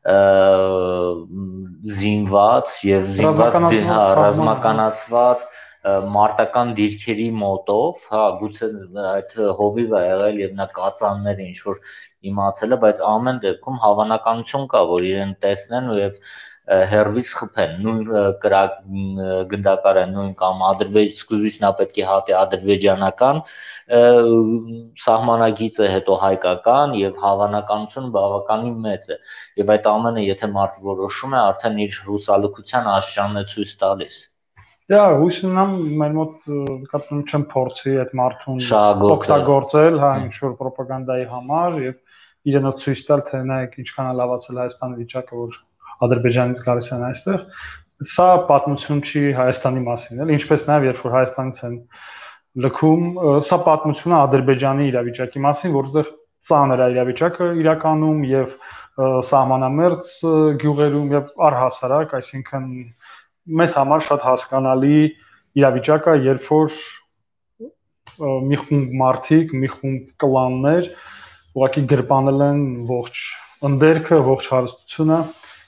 զինված եւ ռազմականացված մարտական դիրքերի մոտով, հա, գուցե այդ հովիվը եղել եւ նա կածանները ինչ որ իմացել է, բայց ամեն դեպքում հավանականություն կա, որ իրեն տեսնեն եւ հերվից խփեն, նույն գնդակարան նույն կամ սկզբից նա պետք է հատի ադրբեջանական սահմանագիծը, հետո հայկական եւ հավանականությունը բավականին մեծ է եւ այդ ամենը եթե մարդ որոշում է, արդեն իր հուսալքության աշճանն է ցույց տալիս։ Դա հույսն եմ մեր մոտ կապտում չեմ փորձի այդ մարդուն օգտագործել, հա, ինչ որ ռոպագանդայի համար եւ իրենով ցույց տալ, թե նայեք ինչքան է լավացել Հայաստանի վիճակը, որ Ադրբեջանից գալիս են այստեղ։ Սա պատմություն չի Հայաստանի մասին, էլ ինչպես նաեւ երբ որ Հայաստանից են լքում, սա պատմություն է Ադրբեջանի իրավիճակի մասին, որտեղ ծանր է իրավիճակը իրականում եւ սահմանամերձ գյուղերում եւ առհասարակ, այսինքն մեզ համար շատ հասկանալի իրավիճակ է, երբ որ մի խումբ մարդիկ, մի խումբ կլաններ ուղղակի գրպանել են ողջ ընդերքը, ողջ հարստությունը,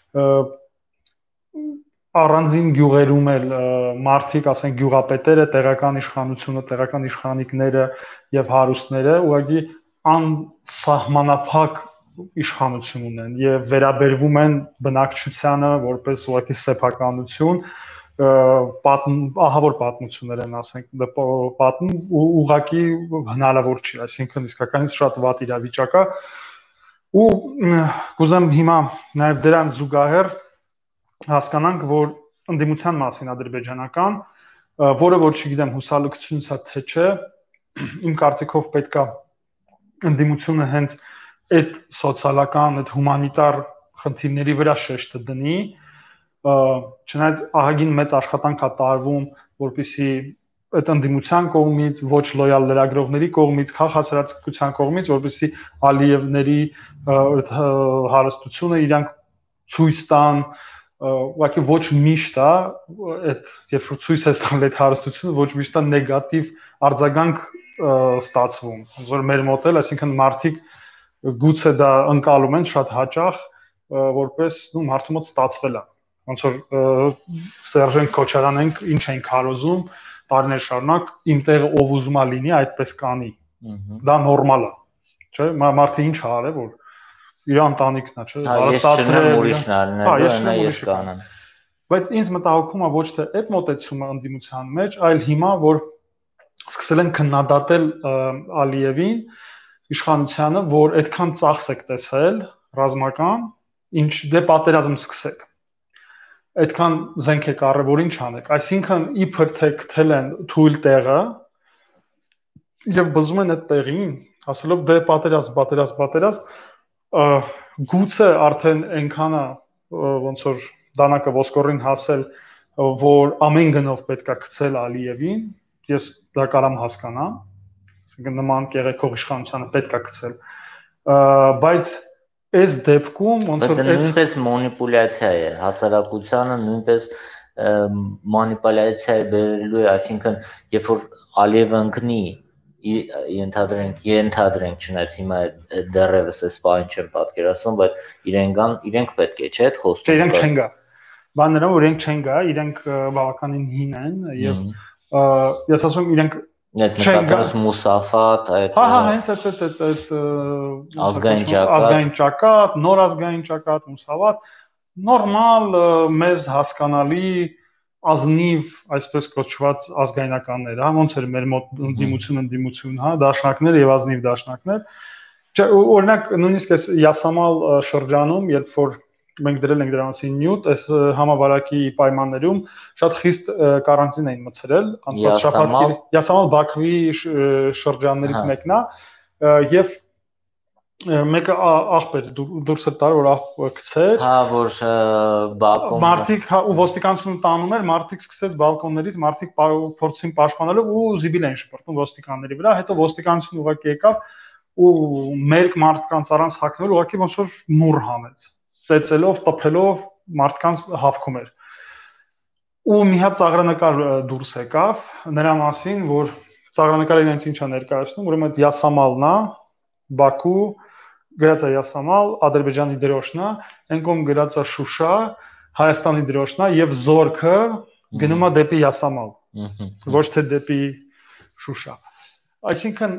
առանձին գյուղերում էլ մարդիկ, ասենք գյուղապետերը, տեղական իշխանությունը, տեղական իշխանիկները եւ հարուստները ուղղակի անսահմանափակ իշխանություն ունեն եւ վերաբերվում են բնակչությանը որպես ուղղակի սեփականություն, ահավոր պատմություններ են, ասենք, պատմում ու ուղղակի հնարավոր չի, այսինքն իսկականից շատ վատ իրավիճակ է ու կուզեմ հիմա նաեւ դրան զուգահեռ հասկանանք, որ ընդդիմության մասին ադրբեջանական, որը որ չգիտեմ հուսալքությունից է թե չէ, իմ կարծիքով պետքա ընդդիմությունը հենց այդ սոցիալական, այդ հումանիտար խնդիրների վրա շեշտը դնի, չնայած ահագին մեծ աշխատանք է տարվում, որպեսզի այդ ընդդիմության կողմից, ոչ լոյալ լրագրողների կողմից, քաղաքացիական կողմից, որպեսզի Ալիևների հարստությունը իրանք ցույց տան, ուղղակի ոչ միշտ է, այդ երբ որ ցույց է տալու այդ հարստությունը, ոչ միշտ է նեգատիվ արձագանք ստացվում, որ մեր մոտ էլ, այսինքն մարդիկ գուցե դա ընկալում են շատ հաճախ, որպես մարդու մոտ ստացվել է, ոնց որ Սերժեն Քոչարյանենք ինչ են քարոզում տարիներ շարունակ իմ տեղը ով ուզում է լինի այդպես կանի, դա նորմալ է, չէ՞, մարդը ինչ է արել, որ իր ընտանիքն է, չէ՞, հարստացրել ուրիշն արնել, ես կանեմ։ Բայց ինձ մտահոգում է ոչ թե այդ մոտեցումը ընդդիմության մեջ, այլ հիմա որ սկսել են քննադատել Ալիևին, իշխանությանը, որ այդքան ծախս եք տեսել ռազմական, ինչ դե պատերազմ սկսեք։ Այդքան զենք եք առել, որ ինչ անեք, այսինքն իբր թե գտել են թույլ տեղը եւ բզում են այդ տեղին, ասելով դե պատերազմ, գուցե արդեն այնքանը ոնց որ դանակը ոսկորին հասել, որ ամեն գնով պետքա գցել Ալիևին, ես դա կարամ հասկանամ, այսինքն նման կեղեքող իշխանությանը պետքա գցել, բայց այս դեպքում ոնց որ նույնպես մանիպուլյացիա է, հասարակությանը նույնպես մանիպուլյացիա բերելու է, այսինքն երբ որ Ալիևը ընկնի, ենթադրենք չնայած հիմա դեռևս այս բանը չեմ պատկերացնում, բայց իրենք պետք է, չէ՞, այդ խոսքը։ Իրենք չեն գա։ Բան նրան որ իրենք չեն գա, իրենք բավականին հին են եւ ես ասում իրենք Այդ նկատառս Մուսաֆատ, այդ հենց այդ ազգային ճակատ, նոր ազգային ճակատ, Մուսաֆատ, նորմալ, մեզ հասկանալի, ազնիվ, այսպես կոչված ազգայնականներ, հա, ոնց էր մեր մոտ ընդդիմություն, հա, դաշնակներ եւ ազնիվ դաշնակներ։ Օրինակ նույնիսկ այս յասամալ շրջանում, երբ որ մենք դրել ենք դրանցի նյութ, այս համավարակի պայմաններում շատ խիստ կարանտին էին մցրել, անցած շաբաթ յասամալ Բաքվի շրջաններից մեկն է, եւ մեկը աղբեր դուրս էր տար, որ աղբ գցեր, հա, որ Բաքում մարդիկ, հա, ու ոստիկանությունը տանում էր, մարդիկ սկսեց բալկոններից, մարդիկ փորձեցին պաշտպանելու ու զիբիլ էին շպրտում ոստիկանների վրա, հետո ոստիկանությունը ուղղակի եկավ ու մերկ մարդկանց առանց հագնելու ուղղակի ոնց որ նուռ հանեց, ծեծելով, տփելով մարդկանց հավքում էր։ Ու մի հատ ծաղրանկար դուրս եկավ նրա մասին, որ ծաղրանկարը իրենց ինչա ներկայացնում, ուրեմն այդ յասամալն է, Բաքու, գրած է յասամալ, Ադրբեջանի դրոշն է, այնքան գրած է Շուշա, Հայաստանի դրոշն է եւ զորքը գնում է դեպի յասամալ, ոչ թե դեպի Շուշա։ Այսինքն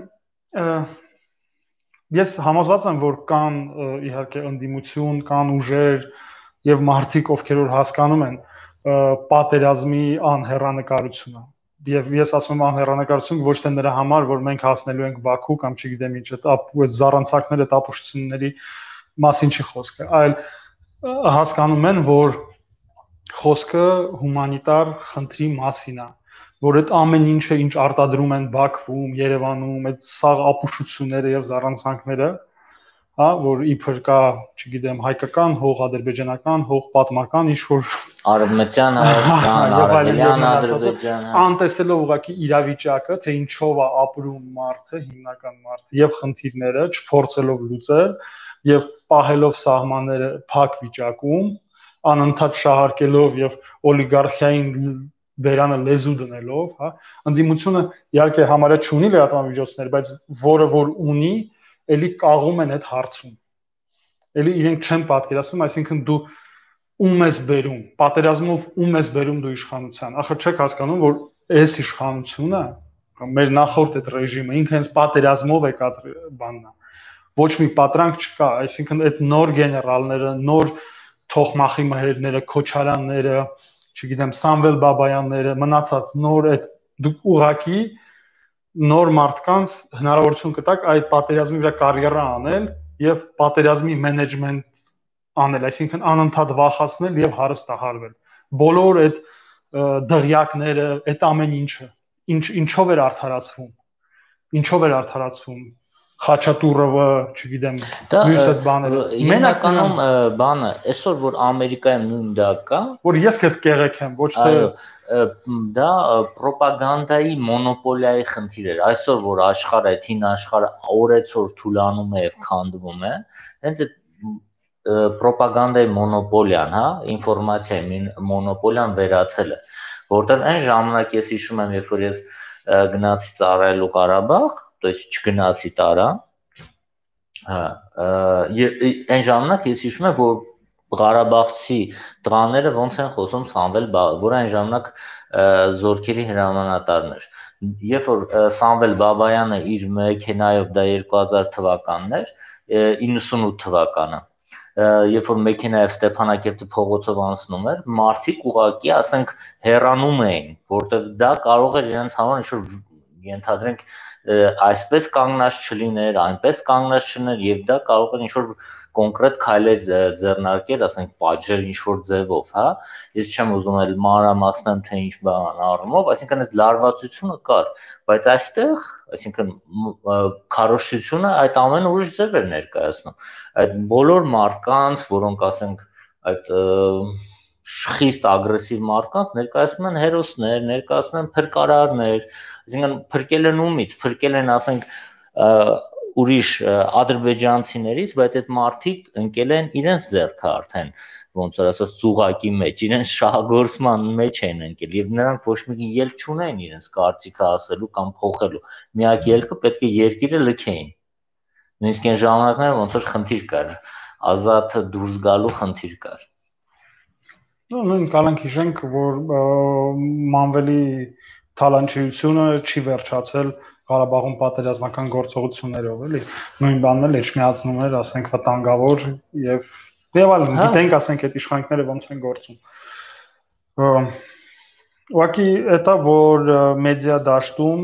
ես համոզված եմ, որ կան իհարկե ընդդիմություն, կան ուժեր եւ մարդիկ, ովքեր որ հասկանում են պատերազմի անհեռանկարությունը։ Եվ ես ասում եմ անհեռանկարություն ոչ թե նրա համար, որ մենք հասնելու ենք Բաքու կամ չգիտեմ ինչ, այդ զառանցակները, տապուշությունների մասին չի խոսքը, այլ հասկանում են, որ խոսքը հումանիտար խնդրի մասին է, որ այդ ամեն ինչը ինչ արտադրում են Բաքվում, Երևանում, այդ սաղ ապուշությունները եւ զառանցանքները, հա, որ իբր կա, չգիտեմ, հայկական, հող ադրբեջանական, հող պատմական, ինչ որ արևմտյան Հայաստան, արևելյան Ադրբեջան, անտեսելով ուղղակի իրավիճակը, թե ինչով է ապրում մարդը, հիմնական մարդը եւ խնդիրները չփորձելով լուծել եւ պահելով սահմանները փակ վիճակում, անընդհատ շահարկելով եւ օլիգարխիային բերանը լեզու դնելով, հա, ընդդիմությունը իհարկե համարյա չունի լրատվամիջոցներ, բայց որը որ ունի, էլի կաղում են այդ հարցում։ Էլի իրենք չեն պատկերացնում, այսինքն դու ում ես բերում, պատերազմով ում ես բերում դու իշխանության։ Ախր չեք հասկանում, որ այս իշխանությունը, կամ մեր նախորդ այդ ռեժիմը ինքը հենց պատերազմով եկած բանն է։ Ոչ մի պատրանք չկա, այսինքն այդ նոր գեներալները, նոր թոխմախի մհերները, Քոչարյանները, չգիտեմ, Սամվել Բաբայանները, մնացած նոր այդ դուք ուղակի նոր մարդկանց հնարավորություն կտակ այդ պատերազմի վրա կարիերա անել եւ պատերազմի մենեջմենտ անել, այսինքն անընդհատ վախացնել եւ հարստահարվել։ բոլոր այդ դղյակները, այդ ամեն ինչով էր արդարացվում Խաչատուրովը, չգիտեմ, մյուս այդ բաները։ Հիմնականում բանը, այսօր որ Ամերիկայում նույն դա կա, որ ես քեզ կեղեք եմ, ոչ թե դա ռոպագանդայի մոնոպոլիայի խնդիր էր։ Այսօր որ աշխարհը, թին աշխարհը օրեցօր թուլանում է եւ քանդվում է, հենց այդ ռոպագանդայի մոնոպոլիան, հա, ինֆորմացիայի մոնոպոլիան վերացել է, որտեղ այն ժամանակ ես հիշում եմ, երբ որ ես գնացի ծառայելու Ղարաբաղ, то есть չգնացի տարա, հա, այն ժամանակ ես հիշում եմ, որ Ղարաբաղցի տղաները ոնց են խոսում Սամվել Բաբայանը, որ այն ժամանակ զորքերի հրամանատարն էր։ Երբ որ Սամվել Բաբայանը իր մեքենայով դա 2000 թվականն էր, 98 թվականը, երբ որ մեքենայով Ստեփանակերտի փողոցով անցնում էր, մարդիկ ուղղակի, ասենք, հեռանում էին, որտեղ դա կարող էր իրենց համար ինչ-որ ենթադրենք այսպես կանգնած չլիներ, այնպես կանգնած չլիներ եւ դա կարող է ինչ-որ կոնկրետ քայլեր ձեռնարկել, ասենք պատժեր ինչ-որ ձևով, հա։ Ես չեմ ուզում էլ մանրամասնեմ թե ինչ բան առումով, այսինքն այդ լարվածությունը կար, բայց այստեղ, այսինքն քարոզչությունը այդ ամեն ուրիշ ձև էր ներկայացնում։ Այդ բոլոր մարդկանց, որոնք ասենք այդ խիստ ագրեսիվ մարդկանց ներկայացնում են հերոսներ, ներկայացնում են փրկարարներ, այսինքն փրկել են ումից, փրկել են, ասենք, ուրիշ ադրբեջանցիներից, բայց այդ մարդիկ ընկել են իրենց ձեռքը արդեն, ոնց որ ասած, ծուղակի մեջ, իրենց շահագործման մեջ են ընկել եւ նրանք ոչ մի ելք չունեն իրենց կարծիքը ասելու կամ փոխելու։ Միակ ելքը պետք է երկիրը լքեին։ Նույնիսկ այն ժամանակները ոնց որ խնդիր կար, ազատ դուրս գալու խնդիր կար։ Նույն կարանք հիշենք, որ Մանվելի թալանչիությունը չի վերջացել Ղարաբաղում պատերազմական գործողություններով, էլի։ Նույն բանն էլ իջմիածնում էր, ասենք, վտանգավոր եւ այլն, գիտենք, ասենք, այդ իշխանքները ոնց են գործում։ Ուղղակի դա որ մեդիա դաշտում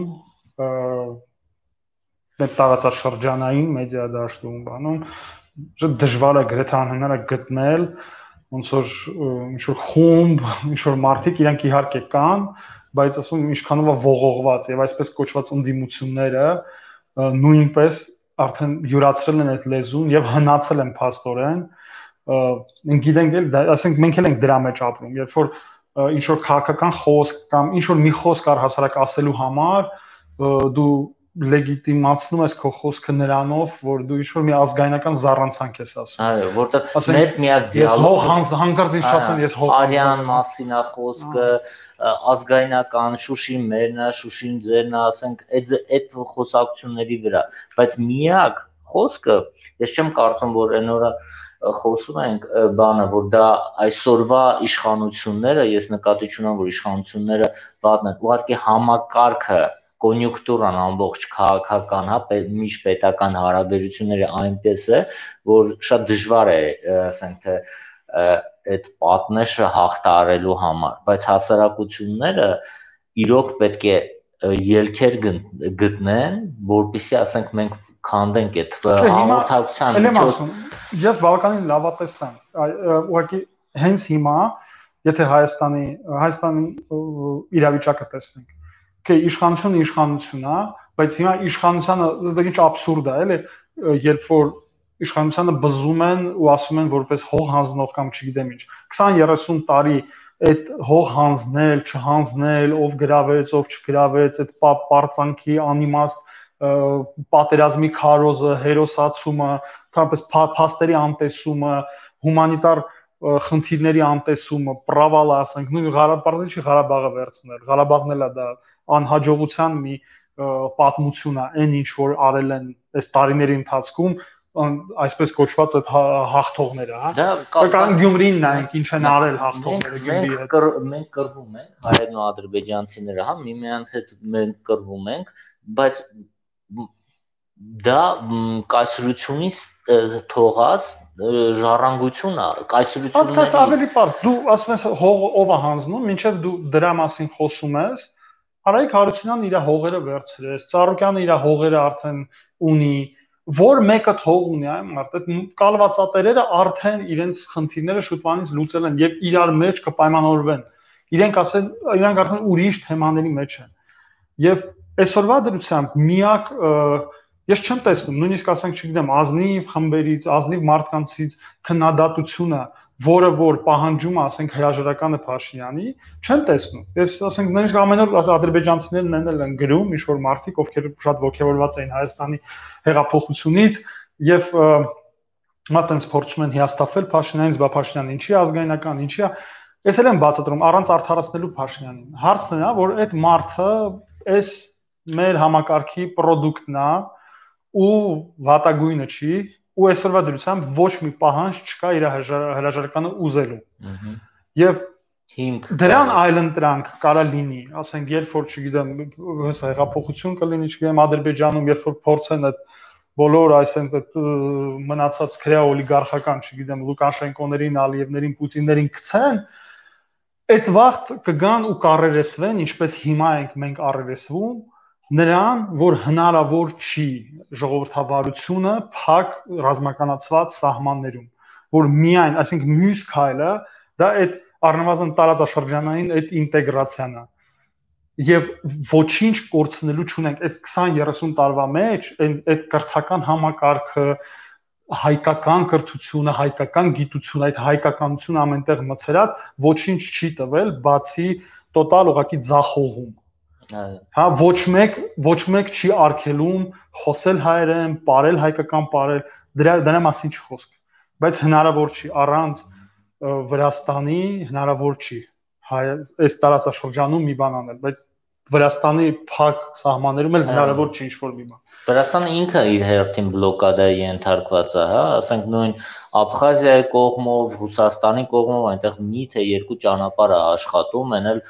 այդ տարածաշրջանային մեդիա դաշտում բանում դժվար է գրեթե անհնար է գտնել ոնց որ ինչ-որ խումբ, ինչ-որ մարդիկ իրանք իհարկե կան, բայց ասում ինչքանով է ողողված եւ այսպես կոչված ընդդիմությունները նույնպես արդեն յուրացրել են այդ լեզուն եւ հնացել են փաստորեն։ Մենք գիտենք էլ, ասենք մենք էլ ենք դրա մեջ ապրում, երբ որ ինչ-որ քաղաքական խոսք կամ ինչ-որ մի խոսք առ հասարակ ասելու համար դու լեգիտիմացնում ես քո խոսքը նրանով, որ դու ինչ-որ մի ազգայնական զառանցանք ես ասում։ Այո, որտեղ մեր միակ դիալոգը հանկարծ ինչ ասեմ, ես հող արյան մասին է խոսքը, ազգայնական Շուշին մերն է, Շուշին ձերն է, ասենք, այդ խոսակցությունների վրա, բայց միակ խոսքը, ես չեմ կարծում, որ այն օրը խոսում ենք բանը, որ դա այսօրվա իշխանությունները, ես նկատի չունեմ, որ իշխանությունները վատն են, ուղղակի համակարգը կոնյունկտուրան ամբողջ քաղաքական, հա, միջպետական հարաբերությունները այնպես է, որ շատ դժվար է, ասենք թե այդ պատնեշը հաղթահարելու համար, բայց հասարակությունները իրոք պետք է ելքեր գտնեն, որպեսզի, ասենք, մենք քանդենք այդ հաղորդակցության միջոցով։ Ես բավականին լավատես եմ, ուղղակի հենց հիմա, եթե Հայաստանի իրավիճակը տեսնենք, իշխանությունը իշխանություն է, բայց հիմա իշխանությանը դա ինչ աբսուրդ է, էլի, երբ որ իշխանությանը բզում են ու ասում են որպես հող հանձնող կամ չգիտեմ ինչ 20-30 տարի այդ հող հանձնել, չհանձնել, ով գրավեց, ով չգրավեց, այդ պարծանքի անիմաստ պատերազմի քարոզը, հերոսացումը, թափես փաստերի անտեսումը, հումանիտար խնդիրների անտեսումը, պրավալը, ասենք, նույն Ղարաբաղը վերցնել, Ղարաբաղն էլ է դա անհաջողության մի պատմություն է, այն ինչ որ արել են այս տարիների ընթացքում, այսպես կոչված այդ հաղթողները, հա։ Կան Գյումրին նայենք ինչ են արել հաղթողները Գյումրիի հետ։ Մենք կռվում ենք, հայերն ու ադրբեջանցիները, հա, միմյանց հետ մենք կռվում ենք, բայց դա կայսրությունից թողած ժառանգություն է, կայսրությունների։ Հասկաս ավելի պարզ, դու ասում ես հող ով է հանձնում, մինչև դու դրա մասին խոսում ես, Արայիկ Հարությունյանն իր հողերը վերցրեց, Ծառուկյանը իր հողերը արդեն ունի, որ մեկը թող ունի այ մարդ այդ կալվածատերերը արդեն իրենց խնդիրները շուտվանից լուծել են եւ իրար մեջ կպայմանավորվեն իրենք արդեն ուրիշ թեմաների մեջ են եւ այսօրվա դրությամբ միակ ես չեմ տեսնում նույնիսկ ասենք չգիտեմ ազնիվ խմբերից ազնիվ մարդկանցից քննադատությունը որը որ պահանջում ասենք հրաժարականը Փաշինյանի չեմ տեսնում ես ասենք նույնիսկ ամեն օր ադրբեջանցիներն են գրում ինչ որ մարդիկ ովքեր շատ ողջավորված էին Հայաստանի հեղափոխությունից եւ մատենց փորձում են հիասթափվել Փաշինյանից բա Փաշինյանը ինչի ազգայնական ինչի ես էլ եմ բացատրում առանց արդարացնելու Փաշինյանին հարցն է որ այդ մարդը այս մեր համակարգի product-ն է ու վատագույնը չի ու այսօրվա դրությամբ ոչ մի պահանջ չկա իր հրաժարականը ուզելու եւ դրան այլընտրանք կարա լինի ասենք երբ որ չգիտեմ հեսա հեղափոխություն կլինի չգիտեմ Ադրբեջանում երբ որ փորձեն այդ բոլոր այսենք այդ մնացած քրեա օլիգարխական չգիտեմ Լուկաշենկոներին Ալիևներին Պուտիններին գցեն այդ վաղ կգան ու կառերեսվեն ինչպես հիմա ենք մենք առերեսվում նրան որ հնարավոր չի ժողովրդավարությունը փակ ռազմականացված սահմաններում որ միայն այսինքն մյուս քայլը դա այդ առնվազն տարածաշրջանային այդ ինտեգրացիան է եւ ոչինչ կորցնելու չունենք այս 20-30 տարվա մեջ այդ կրթական համակարգը հայկական կրթությունը հայկական գիտությունը այդ հայկականությունը ամենտեղ մցրած ոչինչ չի տվել բացի տոտալ ուղակի ձախողում հա ոչ մեկ չի արգելում խոսել հայերեն, ապրել հայկական ապրել, դրա մասին չխոսք, բայց հնարավոր չի առանց Վրաստանի հնարավոր չի այս տարածաշրջանում մի բան անել, բայց Վրաստանի փակ սահմաններում էլ հնարավոր չի ինչ-որ մի բան։ Վրաստանը ինքը իր հերթին բլոկադայի ենթարկված է, հա, ասենք նույն Աբխազիայի կողմով, Ռուսաստանի կողմով այնտեղ միթե երկու ճանապարհ է աշխատում, այն էլ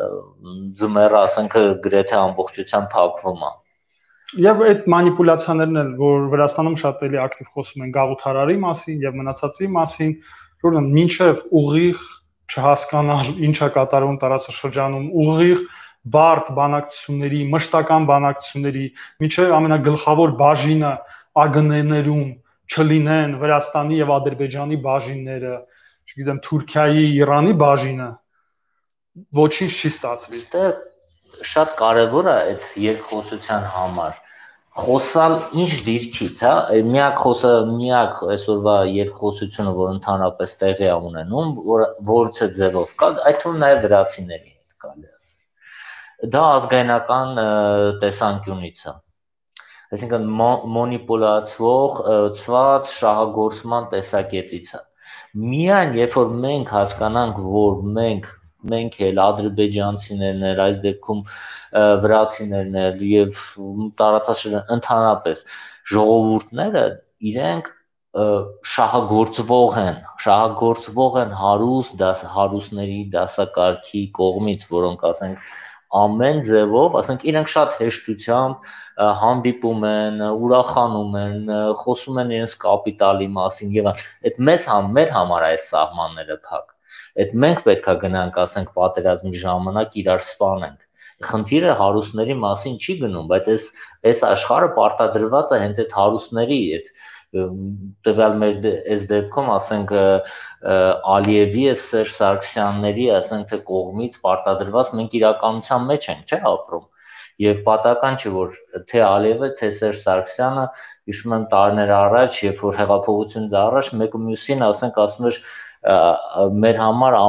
ձմեռը ասենք գրեթե ամբողջությամբ փակվում է։ Եվ այդ մանիպուլյացիաներն էլ, որ Վրաստանում շատ էլի ակտիվ խոսում են գաղութարարի մասին եւ մնացածի մասին, որ մինչեւ ուղիղ չհասկանալ ինչ է կատարվում տարածաշրջանում, ուղիղ բարդ բանակցությունների, մշտական բանակցությունների, մինչեւ ամենագլխավոր բաժինը ԱԳՆ-ներում չլինեն Վրաստանի եւ Ադրբեջանի բաժինները, չգիտեմ Թուրքիայի, Իրանի բաժինը ոչինչ չի ստացվի։ Այստեղ շատ կարևոր է այդ երկխոսության համար խոսալ ինչ դիրքից, հա, միակ այսօրվա երկխոսությունը, որ ընդհանրապես տեղի է ունենում, որը ձևով կա, այդ թվում նաև վրացիների հետ կարելի է ասել։ Դա ազգայնական տեսանկյունից է։ Այսինքն մոնիպուլացվող շահագործման տեսակետից է։ Միայն երբ որ մենք հասկանանք, որ մենք էլ ադրբեջանցիներն էլ, այս դեպքում վրացիներն էլ եւ տարածաշրջան ընդհանրապես ժողովուրդները իրենք շահագործվող են հարուստների դասակարգի կողմից, որոնք ասենք ամեն ձևով, ասենք իրենք շատ հեշտությամբ հանդիպում են, ուրախանում են, խոսում են իրենց կապիտալի մասին եւ այդ մեր համար այս սահմանները փակ։ Այդ մենք պետքա գնանք, ասենք պատերազմի ժամանակ իրար սպանենք։ Խնդիրը հարուստների մասին չի գնում, բայց այս աշխարհը պարտադրված է հենց այդ հարուստների այդ տվյալ մեր այս դեպքում ասենք Ալիևի եւ Սերժ Սարգսյանների ասենք թե կողմից պարտադրված մենք իրականության մեջ ենք, չէ՞ ապրում։ Եվ պատահական չէ որ թե Ալիևը, թե Սերժ Սարգսյանը հիշում եմ տարիներ առաջ, երբ որ հեղափոխությունից առաջ մեկը մյուսին ասենք ասում էր մեր համար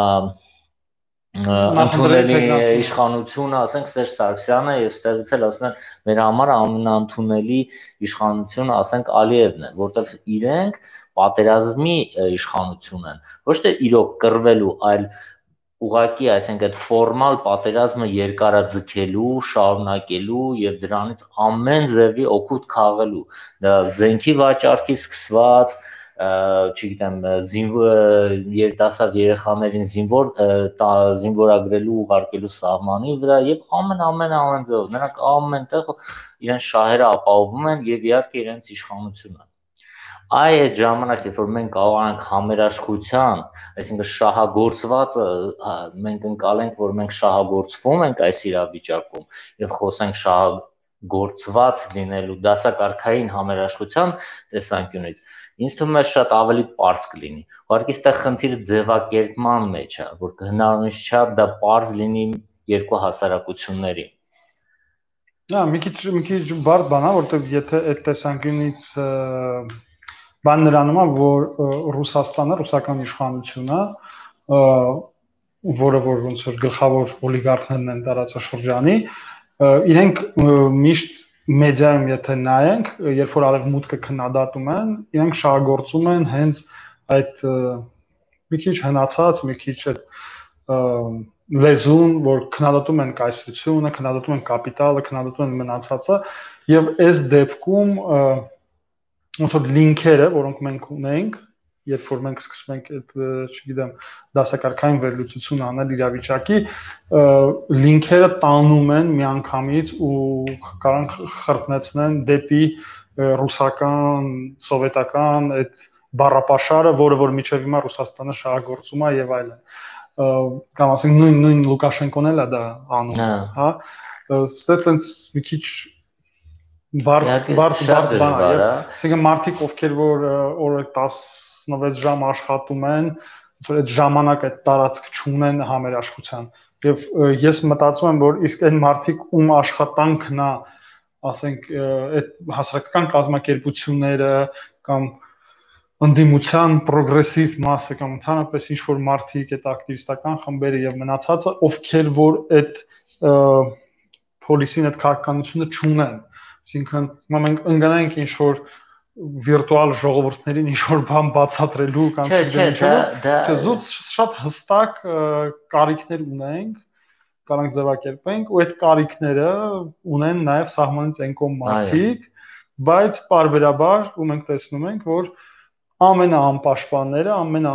ընդունելի իշխանությունը, ասենք Սերժ Սարգսյանը եւ ստեղից էլ ասում են մեր համար ամենաընդունելի իշխանությունը, ասենք Ալիևն է, որտեղ իրենք պատերազմի իշխանություն են, ոչ թե իրոք կռվելու, այլ ուղղակի, այսինքն այդ ֆորմալ պատերազմը երկարաձգելու, շարունակելու եւ դրանից ամեն ձևի օգուտ քաղելու, դա զենքի վաճառքից սկսված չգիտեմ, երիտասարդ երեխաներին զինվորագրելու ուղարկելու սահմանի վրա եւ ամեն ձեւով նրանք ամենտեղ իրենց շահերը ապահովում են եւ իհարկե իրենց իշխանությունը։ Այդ ժամանակ, երբ որ մենք կարողանանք համերաշխության, այսինքն շահագործվածը մենք ընկալենք, որ մենք շահագործվում ենք այս իրավիճակում եւ խոսենք գործված լինելու դասակարգային համերաշխության տեսանկյունից ինձ թվում է շատ ավելի պարզ կլինի։ Ուղղակի այստեղ խնդիրը ձևակերպման մեջ է, որ հնարավորինս չէ դա պարզ լինի երկու հասարակությունների։ Մի քիչ բարդ բան է, որտեղ եթե այդ տեսանկյունից բան նրանում է, որ Ռուսաստանը, ռուսական իշխանությունը, որը որ ոնց որ գլխավոր օլիգարխներն են տարածաշրջանի, իրենք միշտ մեդիայում եթե նայենք, երբ որ արևմուտքը քննադատում են, իրենք շահագործում են հենց այդ մի քիչ հնացած, մի քիչ այդ լեզուն, որ քննադատում են կայսրությունը, քննադատում են կապիտալը, քննադատում են մնացածը, եւ այս դեպքում ոնց որ լինքերը, որոնք մենք ունենք, երբ որ մենք սկսում ենք այդ, չգիտեմ, դասակարգային վերլուծություն անել իրավիճակի, լինքերը տանում են միանգամից ու կարող խրտնեցնեն դեպի ռուսական, սովետական այդ բառապաշարը, որը որ միջև հիմա Ռուսաստանը շահագործում է եւ այլն։ Կամ ասենք նույն Լուկաշենկոն էլ է դա անում, հա։ Ստե տենց մի քիչ բարդ բան է։ Այսինքն մարդիկ, ովքեր որ օրը 16 ժամ աշխատում են, որ այդ ժամանակ այդ տարածք չունեն համերաշխության։ Եվ ես մտածում եմ, որ իսկ այն մարդիկ, ում աշխատանքն է, ասենք, այդ հասարակական կազմակերպությունները կամ ընդդիմության պրոգրեսիվ մասը կամ ընդհանրապես ինչ որ մարդիկ, այդ ակտիվիստական խմբերը եւ մնացածը, ովքեր որ այդ պոլիսին այդ քաղաքականությունը չունեն, այսինքն մենք ընկնենք ինչ որ վիրտուալ ժողովուրդներին ինչ որ բան բացատրելու կամ զուտ շատ հստակ կարիքներ ունենք, կարող ձևակերպենք, ու այդ կարիքները ունեն նաեւ սահմանից են կողմ մարդիկ, բայց պարբերաբար ու մենք տեսնում ենք, որ ամենաանպաշտպանները,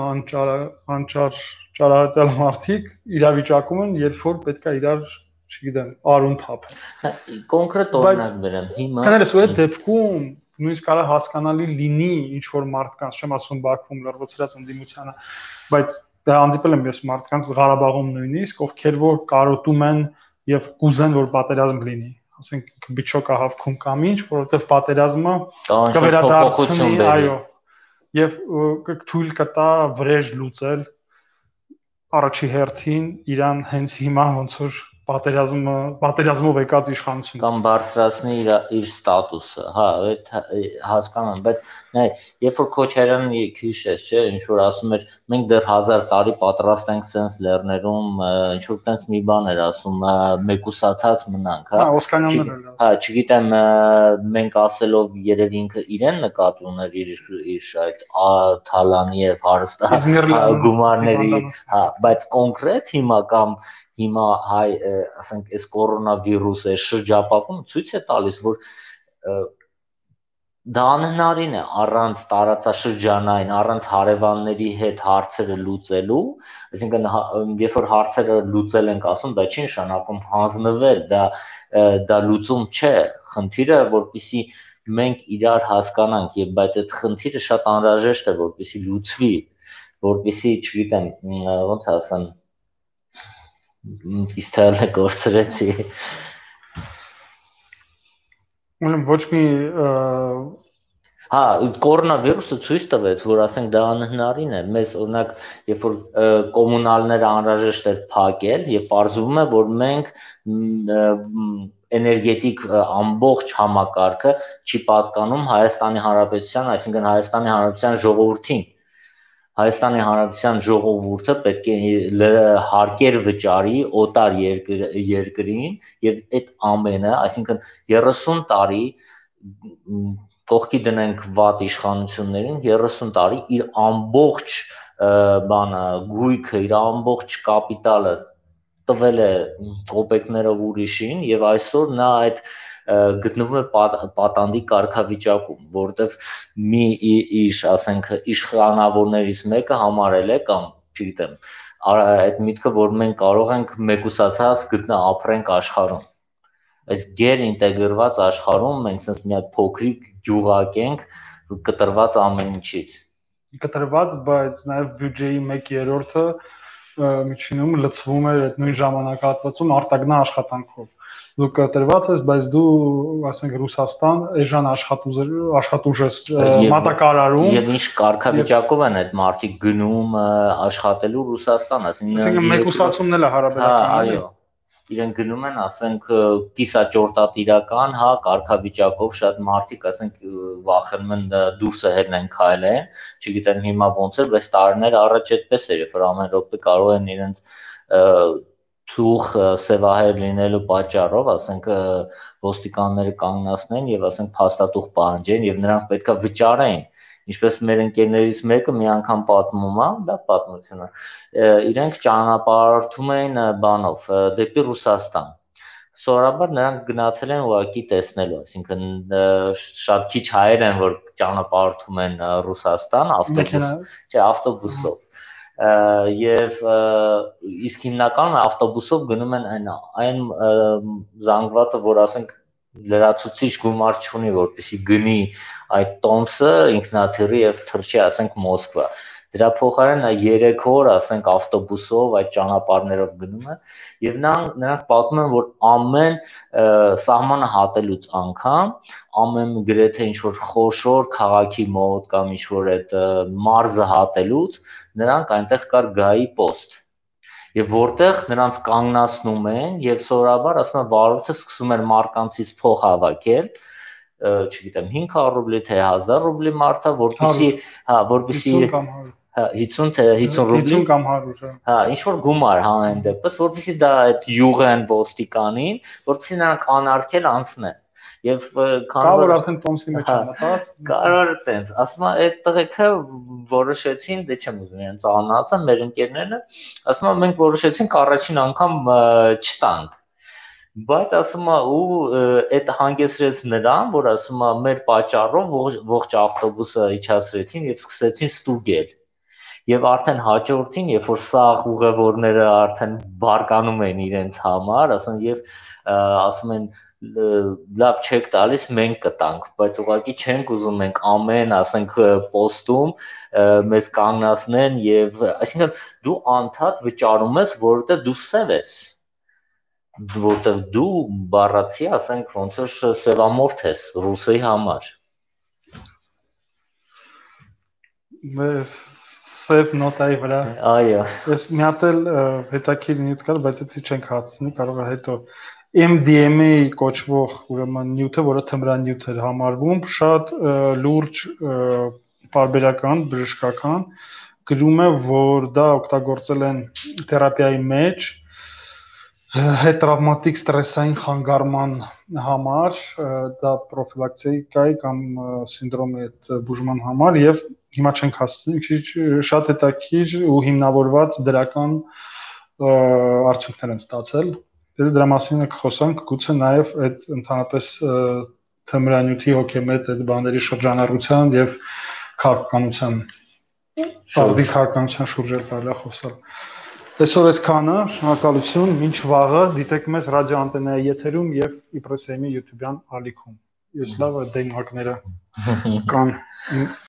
ամենաանճար ճարահատյալ մարդիկ իրավիճակում են, երբ որ պետք է իրար, չգիտեմ, արուն թափեն։ Կոնկրետ օրինակ բերեմ հիմա։ Քաներս ու այդ դեպքում նույնիսկ կարող հասկանալի լինի ինչ որ մարդկանց, չեմ ասում Բաքվում լրացրած ընդդիմությանը, բայց հանդիպել եմ ես մարդկանց Ղարաբաղում նույնիսկ, ովքեր որ կարոտում են եւ կուզեն որ պատերազմ լինի, ասենք Բիչոկա հավքում կամ ինչ, որովհետեւ պատերազմը կվերադարձնի, այո, եւ թույլ կտա վրեժ լուծել առաջի հերթին իրան հենց հիմա ոնց որ պատերազմով եկած իշխանություն կամ բարձրացնի իր ստատուսը, հա, այդ հասկանում եմ, բայց նայ, երբ որ Քոչարյանն հիշես, չէ, ինչ որ ասում էր, մենք դեռ 1000 տարի պատրաստ ենք սենց լեռներում, ինչ որ տենց մի բան էր ասում, մեկուսացած մնանք, հա։ Հա, չգիտեմ, մենք ասելով երևի ինքը իրեն նկատի ուներ իր այդ թալանի եւ հարստած գումարների, հա, բայց կոնկրետ հիմա հայ, ասենք, այս կորոնավիրուսը շրջապատում ցույց է տալիս, որ դա անհնարին է առանց տարածաշրջանային, առանց հարևանների հետ հարցերը լուծելու, այսինքն երբ որ հարցերը լուծել ենք ասում, դա չի նշանակում հանձնվել, դա լուծում չէ, խնդիրը որպեսզի մենք իրար հասկանանք, եւ բայց այդ խնդիրը շատ անհրաժեշտ է, որպեսզի լուծվի, որպեսզի, չգիտեմ, ոնց ասեմ, իստալը կորցրեցի։ Ոչ մի հա, կորոնավիրուսը ցույց տվեց, որ ասենք դա անհնարին է։ Մեզ օրինակ, երբ որ կոմունալները անհրաժեշտ էր փակել, եւ պարզվում է, որ մենք էներգետիկ ամբողջ համակարգը չի պատկանում Հայաստանի Հանրապետության, այսինքն Հայաստանի Հանրապետության ժողովրդին։ Հայաստանի Հանրապետության ժողովուրդը պետք է հարկեր վճարի օտար երկրին եւ այդ ամենը, այսինքն 30 տարի կողքի դնենք վատ իշխանություններին, 30 տարի իր ամբողջ բանը, գույքը, իր ամբողջ կապիտալը տվել է կոպեկներով ուրիշին եւ այսօր նա այդ գտնվում է պատանդի կարգավիճակում, որովհետև մի իր, ասենք, իշխանավորներից մեկը համարել է կամ, չգիտեմ, այդ միտքը, որ մենք կարող ենք մեկուսացած ապրենք աշխարհում։ Այս գերինտեգրված աշխարհում մենք sense մի հատ փոքրիկ գյուղակ ենք, կտրված ամեն ինչից։ Կտրված, բայց նաև բյուջեի 1/3-ը միջինում լցվում է այդ նույն ժամանակահատվածում արտագնա աշխատանքով։ դու կտրված ես, բայց դու, ասենք, Ռուսաստան էժան աշխատուժ ես մատակարարում։ Եվ ինչ կարգավիճակով են այդ մարդիկ գնում աշխատելու Ռուսաստան, ասենք մեկուսացումն էլ է հարաբերական։ Այո, իրենք գնում են, ասենք, կիսաճորտատիրական, հա, կարգավիճակով շատ մարդիկ, ասենք, վախենում են դուրսը հեռնեն քայլեն, չգիտեմ հիմա ոնց է, բայց տարիներ առաջ այդպես էր, որ ամեն րոպե կարող են իրենց թուղ սևահեր լինելու պատճառով, ասենք, ոստիկանները կանգնացնեն եւ ասենք փաստաթուղ պահանջեն եւ նրանք պետքա վճարեն, ինչպես մեր ընկերներից մեկը մի անգամ պատմում է, դա պատմություն է, իրենք ճանապարհորդում էին բանով դեպի Ռուսաստան։ Սովորաբար նրանք գնացել են ուղղակի տեսնելու, այսինքն շատ քիչ հայեր են, որ ճանապարհորդում են Ռուսաստան ավտոբուսով։ Եվ իսկ հիմնականում ավտոբուսով գնում են այն զանգվածը, որ ասենք լրացուցիչ գումար չունի, որպեսզի գնի այդ տոմսը ինքնաթիռի եւ թռչի, ասենք, Մոսկվա։ Դրա փոխարեն 3 օր, ասենք, ավտոբուսով այդ ճանապարհներով գնում է եւ նրանք պատմում են, որ ամեն սահմանը հատելուց անգամ, ամեն գրեթե ինչ որ խոշոր քաղաքի մոտ կամ ինչ որ այդ մարզը հատելուց նրանք այնտեղ կար գայի post եւ որտեղ նրանց կանգնացնում են եւ սովորաբար ասում են վարորդը սկսում էր մարկանցից փող հավաքել, չգիտեմ 500 ռուբլի թե 1000 ռուբլի մարդա, որպեսզի 50 ռուբլի կամ 100, հա, ինչ որ գումար հանեն դեպս, որպեսզի դա այդ յուղեն ոստիկանին, որպեսզի նրանք անարգել անցնեն։ Եվ քանի որ արդեն տոմսի մեջ մտած, կարող է տենց, ասում եմ այդ տղեկը որոշեցին, դե չեմ ուզում իրենց անհացան մեր ընկերները, ասում եմ մենք որոշեցինք առաջին անգամ չտանք։ Բայց ասում եմ ու այդ հանգեցրեց նրան, որ ասում եմ մեր պատճառով ողջ ավտոբուսը իջացրեցին եւ սկսեցին ստուգել։ Եվ արդեն հաջորդին, երբ որ սաղ ուղևորները արդեն բարկանում են իրենց համար, ասում են լավ չեք տալիս, մենք կտանք, բայց ուղղակի չենք ուզում մենք ամեն, ասենք, post-ում մեզ կանգնացնեն եւ այսինքն դու անդադ վճարում ես, որովհետեւ դու սև ես, որովհետեւ դու բառացի, ասենք, ոնց որ սևամորթ ես ռուսի համար։ Սև նոտայի վրա։ Այո։ Ես մի հատ էլ հետաքրքիր նյութ կար, բայց էցի չենք հասցնի, կարող է հետո MDMA կոչվող ուրեմն նյութը, որը թմրանյութ էր համարվում, շատ լուրջ պարբերական, բժշկական, գրում է, որ դա օգտագործել են թերապիայի մեջ հետտրավմատիկ ստրեսային խանգարման համար, դա պրոֆիլակտիկայի կամ սինդրոմի այդ բուժման համար եւ հիմա չենք հասցնի, շատ հետաքրքիր ու հիմնավորված դրական արդյունքներ են ստացել։ Դրա մասին կխոսանք, գուցե նաև այդ ընդհանրապես թմրանյութի հոգեմետ այդ բաների շրջանառության եւ քաղաքականության շուրջ կարելի է խոսալ։ Այսօր այսքանը, շնորհակալություն, մինչ վաղը դիտեք մեզ ռադիո անտենայի եթերում եւ Իպրեսեմի YouTube-յան ալիքում։ Ես լավ դեմակները կան